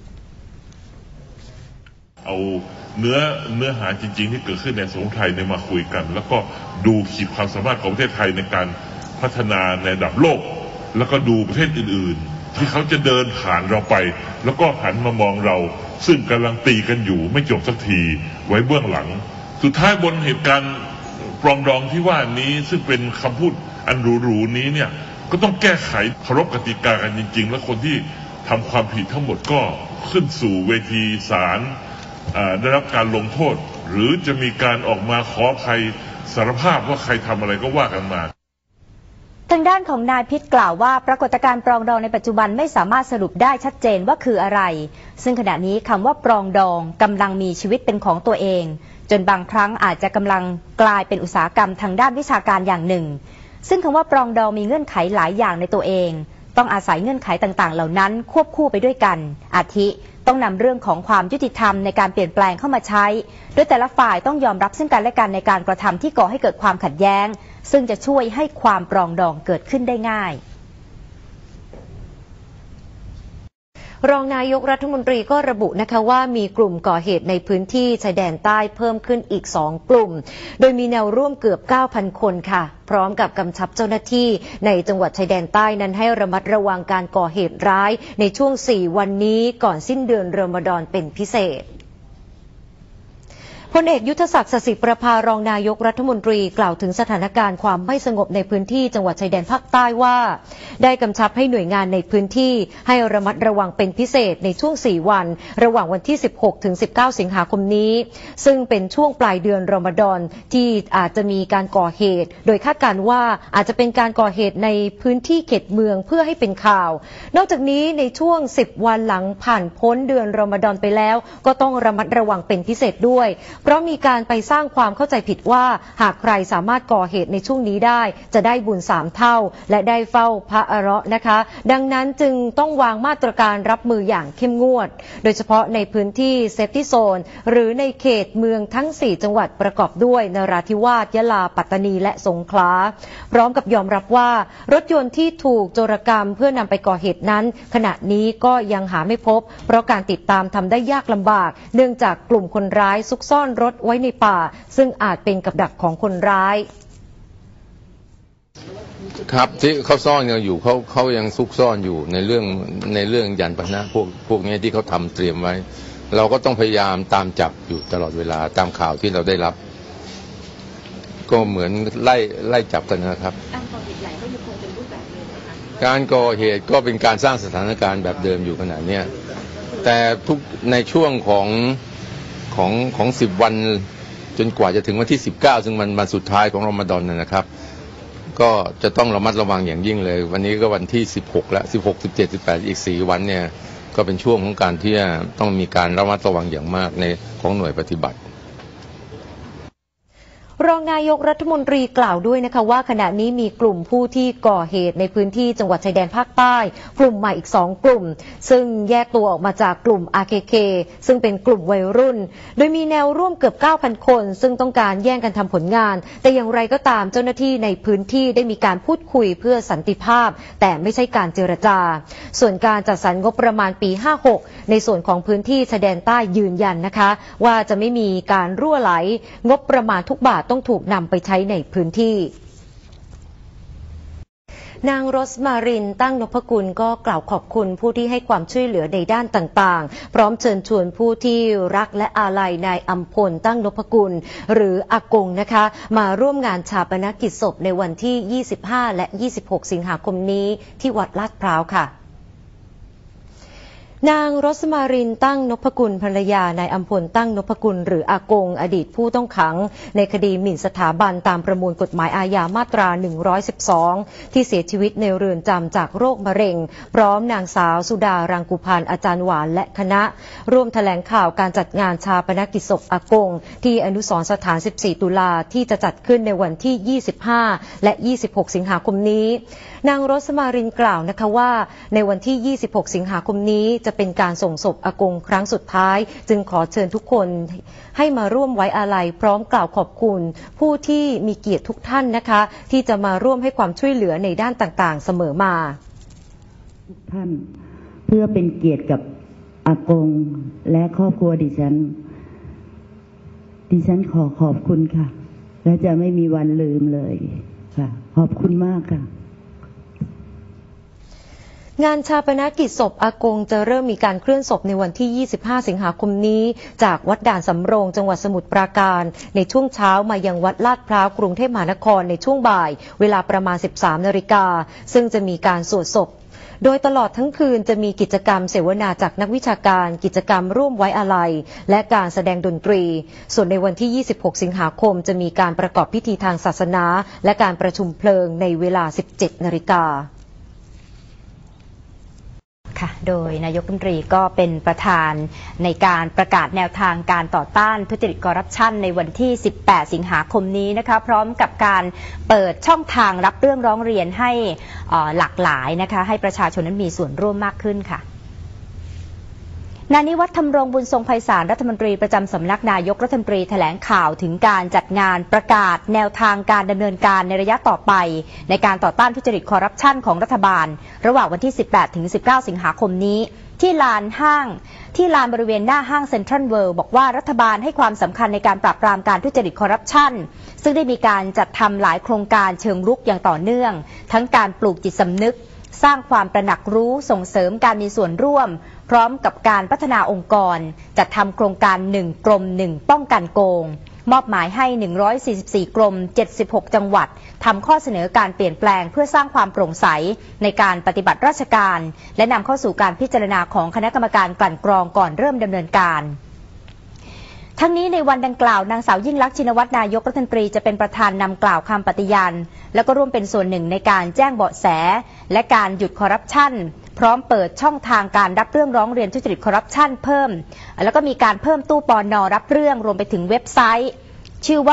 เอาเนื้อหาจริงๆที่เกิดขึ้นในสังคมไทยเนี่ยมาคุยกันแล้วก็ดูขีดความสามารถของประเทศไทยในการพัฒนาในระดับโลกแล้วก็ดูประเทศอื่นๆที่เขาจะเดินผ่านเราไปแล้วก็หันมามองเราซึ่งกำลังตีกันอยู่ไม่จบสักทีไว้เบื้องหลังสุดท้ายบนเหตุการณ์ปรองดองที่ว่านี้ซึ่งเป็นคำพูดอันหรูๆนี้เนี่ยก็ต้องแก้ไขเคารพกติกากันจริงๆและคนที่ทำความผิดทั้งหมดก็ขึ้นสู่เวทีศาลได้รับการลงโทษหรือจะมีการออกมาขออภัยสารภาพว่าใครทำอะไรก็ว่ากันมาทางด้านของนายพิษกล่าวว่าปรากฏการณ์ปรองดองในปัจจุบันไม่สามารถสรุปได้ชัดเจนว่าคืออะไรซึ่งขณะนี้คำว่าปรองดองกำลังมีชีวิตเป็นของตัวเองจนบางครั้งอาจจะกำลังกลายเป็นอุตสาหกรรมทางด้านวิชาการอย่างหนึ่งซึ่งคำว่าปรองดองมีเงื่อนไขหลายอย่างในตัวเองต้องอาศัยเงื่อนไขต่างๆเหล่านั้นควบคู่ไปด้วยกันอาทิต้องนำเรื่องของความยุติธรรมในการเปลี่ยนแปลงเข้ามาใช้โดยแต่ละฝ่ายต้องยอมรับซึ่งกันและกันในการกระทำที่ก่อให้เกิดความขัดแย้งซึ่งจะช่วยให้ความปรองดองเกิดขึ้นได้ง่ายรองนายกรัฐมนตรีก็ระบุนะคะว่ามีกลุ่มก่อเหตุในพื้นที่ชายแดนใต้เพิ่มขึ้นอีก2กลุ่มโดยมีแนวร่วมเกือบ 9,000 คนค่ะพร้อมกับกำชับเจ้าหน้าที่ในจังหวัดชายแดนใต้นั้นให้ระมัดระวังการก่อเหตุร้ายในช่วง4วันนี้ก่อนสิ้นเดือนรอมฎอนเป็นพิเศษพลเอกยุทธศักดิ์ สศิประภารองนายกรัฐมนตรีกล่าวถึงสถานการณ์ความไม่สงบในพื้นที่จังหวัดชายแดนภาคใต้ว่าได้กำชับให้หน่วยงานในพื้นที่ให้ระมัดระวังเป็นพิเศษในช่วง4วันระหว่างวันที่16ถึง19สิงหาคมนี้ซึ่งเป็นช่วงปลายเดือนรอมฎอนที่อาจจะมีการก่อเหตุโดยคาดการณ์ว่าอาจจะเป็นการก่อเหตุในพื้นที่เขตเมืองเพื่อให้เป็นข่าวนอกจากนี้ในช่วง10วันหลังผ่านพ้นเดือนรอมฎอนไปแล้วก็ต้องระมัดระวังเป็นพิเศษด้วยเพราะมีการไปสร้างความเข้าใจผิดว่าหากใครสามารถก่อเหตุในช่วงนี้ได้จะได้บุญ3เท่าและได้เฝ้าพระอะเราะห์นะคะดังนั้นจึงต้องวางมาตรการรับมืออย่างเข้มงวดโดยเฉพาะในพื้นที่เซฟตี้โซนหรือในเขตเมืองทั้ง4จังหวัดประกอบด้วยนราธิวาสยะลาปัตตานีและสงขลาพร้อมกับยอมรับว่ารถยนต์ที่ถูกโจรกรรมเพื่อนำไปก่อเหตุนั้นขณะนี้ก็ยังหาไม่พบเพราะการติดตามทำได้ยากลำบากเนื่องจากกลุ่มคนร้ายซุกซ่อนรถไว้ในป่าซึ่งอาจเป็นกับดักของคนร้ายครับที่เขาซ่อนยังอยู่เขายังซุกซ่อนอยู่ในเรื่องยานพาหนะพวกนี้ที่เขาทำเตรียมไว้เราก็ต้องพยายามตามจับอยู่ตลอดเวลาตามข่าวที่เราได้รับก็เหมือนไล่จับกันนะครับการก่อเหตุก็เป็นการสร้างสถานการณ์แบบเดิมอยู่ขนาดนี้แต่ทุกในช่วงของ10วันจนกว่าจะถึงวันที่19ซึ่งมันวันสุดท้ายของรอมฎอนนะครับก็จะต้องระมัดระวังอย่างยิ่งเลยวันนี้ก็วันที่16แล้ว16 17 18อีก4วันเนี่ยก็เป็นช่วงของการที่ต้องมีการระมัดระวังอย่างมากในของหน่วยปฏิบัติรองนายกรัฐมนตรีกล่าวด้วยนะคะว่าขณะนี้มีกลุ่มผู้ที่ก่อเหตุในพื้นที่จังหวัดชายแดนภาคใต้กลุ่มใหม่อีก2กลุ่มซึ่งแยกตัวออกมาจากกลุ่ม AKK ซึ่งเป็นกลุ่มวัยรุ่นโดยมีแนวร่วมเกือบ 9,000 คนซึ่งต้องการแย่งกันทำผลงานแต่อย่างไรก็ตามเจ้าหน้าที่ในพื้นที่ได้มีการพูดคุยเพื่อสันติภาพแต่ไม่ใช่การเจรจาส่วนการจัดสรรงบประมาณปี56ในส่วนของพื้นที่ชายแดนใต้ยืนยันนะคะว่าจะไม่มีการรั่วไหลงบประมาณทุกบาทต้องถูกนำไปใช้ในพื้นที่นางโรสมารินตั้งนพกุลก็กล่าวขอบคุณผู้ที่ให้ความช่วยเหลือในด้านต่างๆพร้อมเชิญชวนผู้ที่รักและอาลัยนายอัมพลตั้งนพกุลหรืออากงนะคะมาร่วมงานฌาปนกิจศพในวันที่ 25 และ 26 สิงหาคมนี้ที่วัดลาดพร้าวค่ะนางโรสมารินตั้งนพกุลภรรยานายอัมพลตั้งนพกุลหรืออากงอดีตผู้ต้องขังในคดีหมิ่นสถาบันตามประมวลกฎหมายอาญามาตรา 112 ที่เสียชีวิตในเรือนจำจากโรคมะเร็งพร้อมนางสาวสุดารังกุพันธ์อาจารย์หวานและคณะร่วมแถลงข่าวการจัดงานฌาปนกิจศพอากงที่อนุสรณ์สถาน 14 ตุลาที่จะจัดขึ้นในวันที่ 25 และ 26 สิงหาคมนี้นางโรสมารินกล่าวนะคะว่าในวันที่ 26 สิงหาคมนี้จะเป็นการส่งศพอากงครั้งสุดท้ายจึงขอเชิญทุกคนให้มาร่วมไว้อาลัยพร้อมกล่าวขอบคุณผู้ที่มีเกียรติทุกท่านนะคะที่จะมาร่วมให้ความช่วยเหลือในด้านต่างๆเสมอมาทุกท่านเพื่อเป็นเกียรติกับอากงและครอบครัวดิฉันขอขอบคุณค่ะและจะไม่มีวันลืมเลยค่ะขอบคุณมากค่ะงานฌาปนกิจศพอากงจะเริ่มมีการเคลื่อนศพในวันที่ 25 สิงหาคมนี้จากวัดด่านสำโรงจังหวัดสมุทรปราการในช่วงเช้ามายังวัดลาดพร้าวกรุงเทพมหานครในช่วงบ่ายเวลาประมาณ 13 นาฬิกาซึ่งจะมีการสวดศพโดยตลอดทั้งคืนจะมีกิจกรรมเสวนาจากนักวิชาการกิจกรรมร่วมไว้อาลัยและการแสดงดนตรีส่วนในวันที่ 26 สิงหาคมจะมีการประกอบพิธีทางศาสนาและการประชุมเพลิงในเวลา 17 นาฬิกาโดยนายกรัฐมนตรีก็เป็นประธานในการประกาศแนวทางการต่อต้านทุจริตคอร์รัปชันในวันที่ 18 สิงหาคมนี้นะคะพร้อมกับการเปิดช่องทางรับเรื่องร้องเรียนให้หลากหลายนะคะให้ประชาชนนั้นมีส่วนร่วมมากขึ้นค่ะนายนิวัฒน์ธรรมรงบุญทรงไพศาลรัฐมนตรีประจำสำนักนายกรัฐมนตรีแถลงข่าวถึงการจัดงานประกาศแนวทางการดำเนินการในระยะต่อไปในการต่อต้านทุจริตคอร์รัปชันของรัฐบาลระหว่างวันที่ 18 ถึง 19 สิงหาคมนี้ที่ลานบริเวณหน้าห้างเซ็นทรัลเวิลด์บอกว่ารัฐบาลให้ความสำคัญในการปราบปรามการทุจริตคอร์รัปชันซึ่งได้มีการจัดทำหลายโครงการเชิงรุกอย่างต่อเนื่องทั้งการปลูกจิตสำนึกสร้างความตระหนักรู้ส่งเสริมการมีส่วนร่วมพร้อมกับการพัฒนาองค์กรจัดทำโครงการ1กรม1ป้องกันโกงมอบหมายให้144กรม76จังหวัดทำข้อเสนอการเปลี่ยนแปลงเพื่อสร้างความโปร่งใสในการปฏิบัติราชการและนำเข้าสู่การพิจารณาของคณะกรรมการกลั่นกรองก่อนเริ่มดำเนินการทั้งนี้ในวันดังกล่าวนางสาวยิ่งลักษณ์ชินวัตรนายกรัฐมนตรีจะเป็นประธานนำกล่าวคำปฏิญาณแล้วก็ร่วมเป็นส่วนหนึ่งในการแจ้งเบาะแสและการหยุดคอร์รัปชันพร้อมเปิดช่องทางการรับเรื่องร้องเรียนทุจริตคอร์รัปชันเพิ่มแล้วก็มีการเพิ่มตู้ปน.รับเรื่องรวมไปถึงเว็บไซต์ชื่อว่า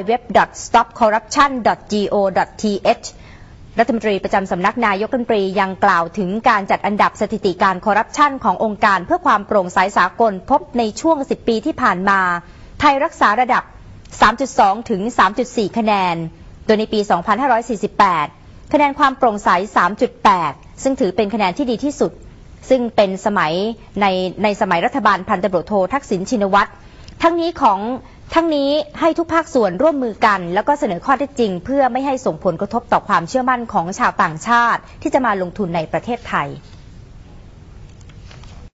www.stopcorruption.go.th รัฐมนตรีประจำสำนักนายกรัฐมนตรียังกล่าวถึงการจัดอันดับสถิติการคอร์รัปชันขององค์การเพื่อความโปร่งใสสากลพบในช่วง10 ปีที่ผ่านมาไทยรักษาระดับ 3.2 ถึง 3.4 คะแนนโดยในปี 2548 คะแนนความโปร่งใส 3.8 ซึ่งถือเป็นคะแนนที่ดีที่สุดซึ่งเป็นในสมัยรัฐบาลพันตำรวจโททักษิณชินวัตรทั้งนี้ให้ทุกภาคส่วนร่วมมือกันแล้วก็เสนอข้อเท็จจริงเพื่อไม่ให้ส่งผลกระทบต่อความเชื่อมั่นของชาวต่างชาติที่จะมาลงทุนในประเทศไทย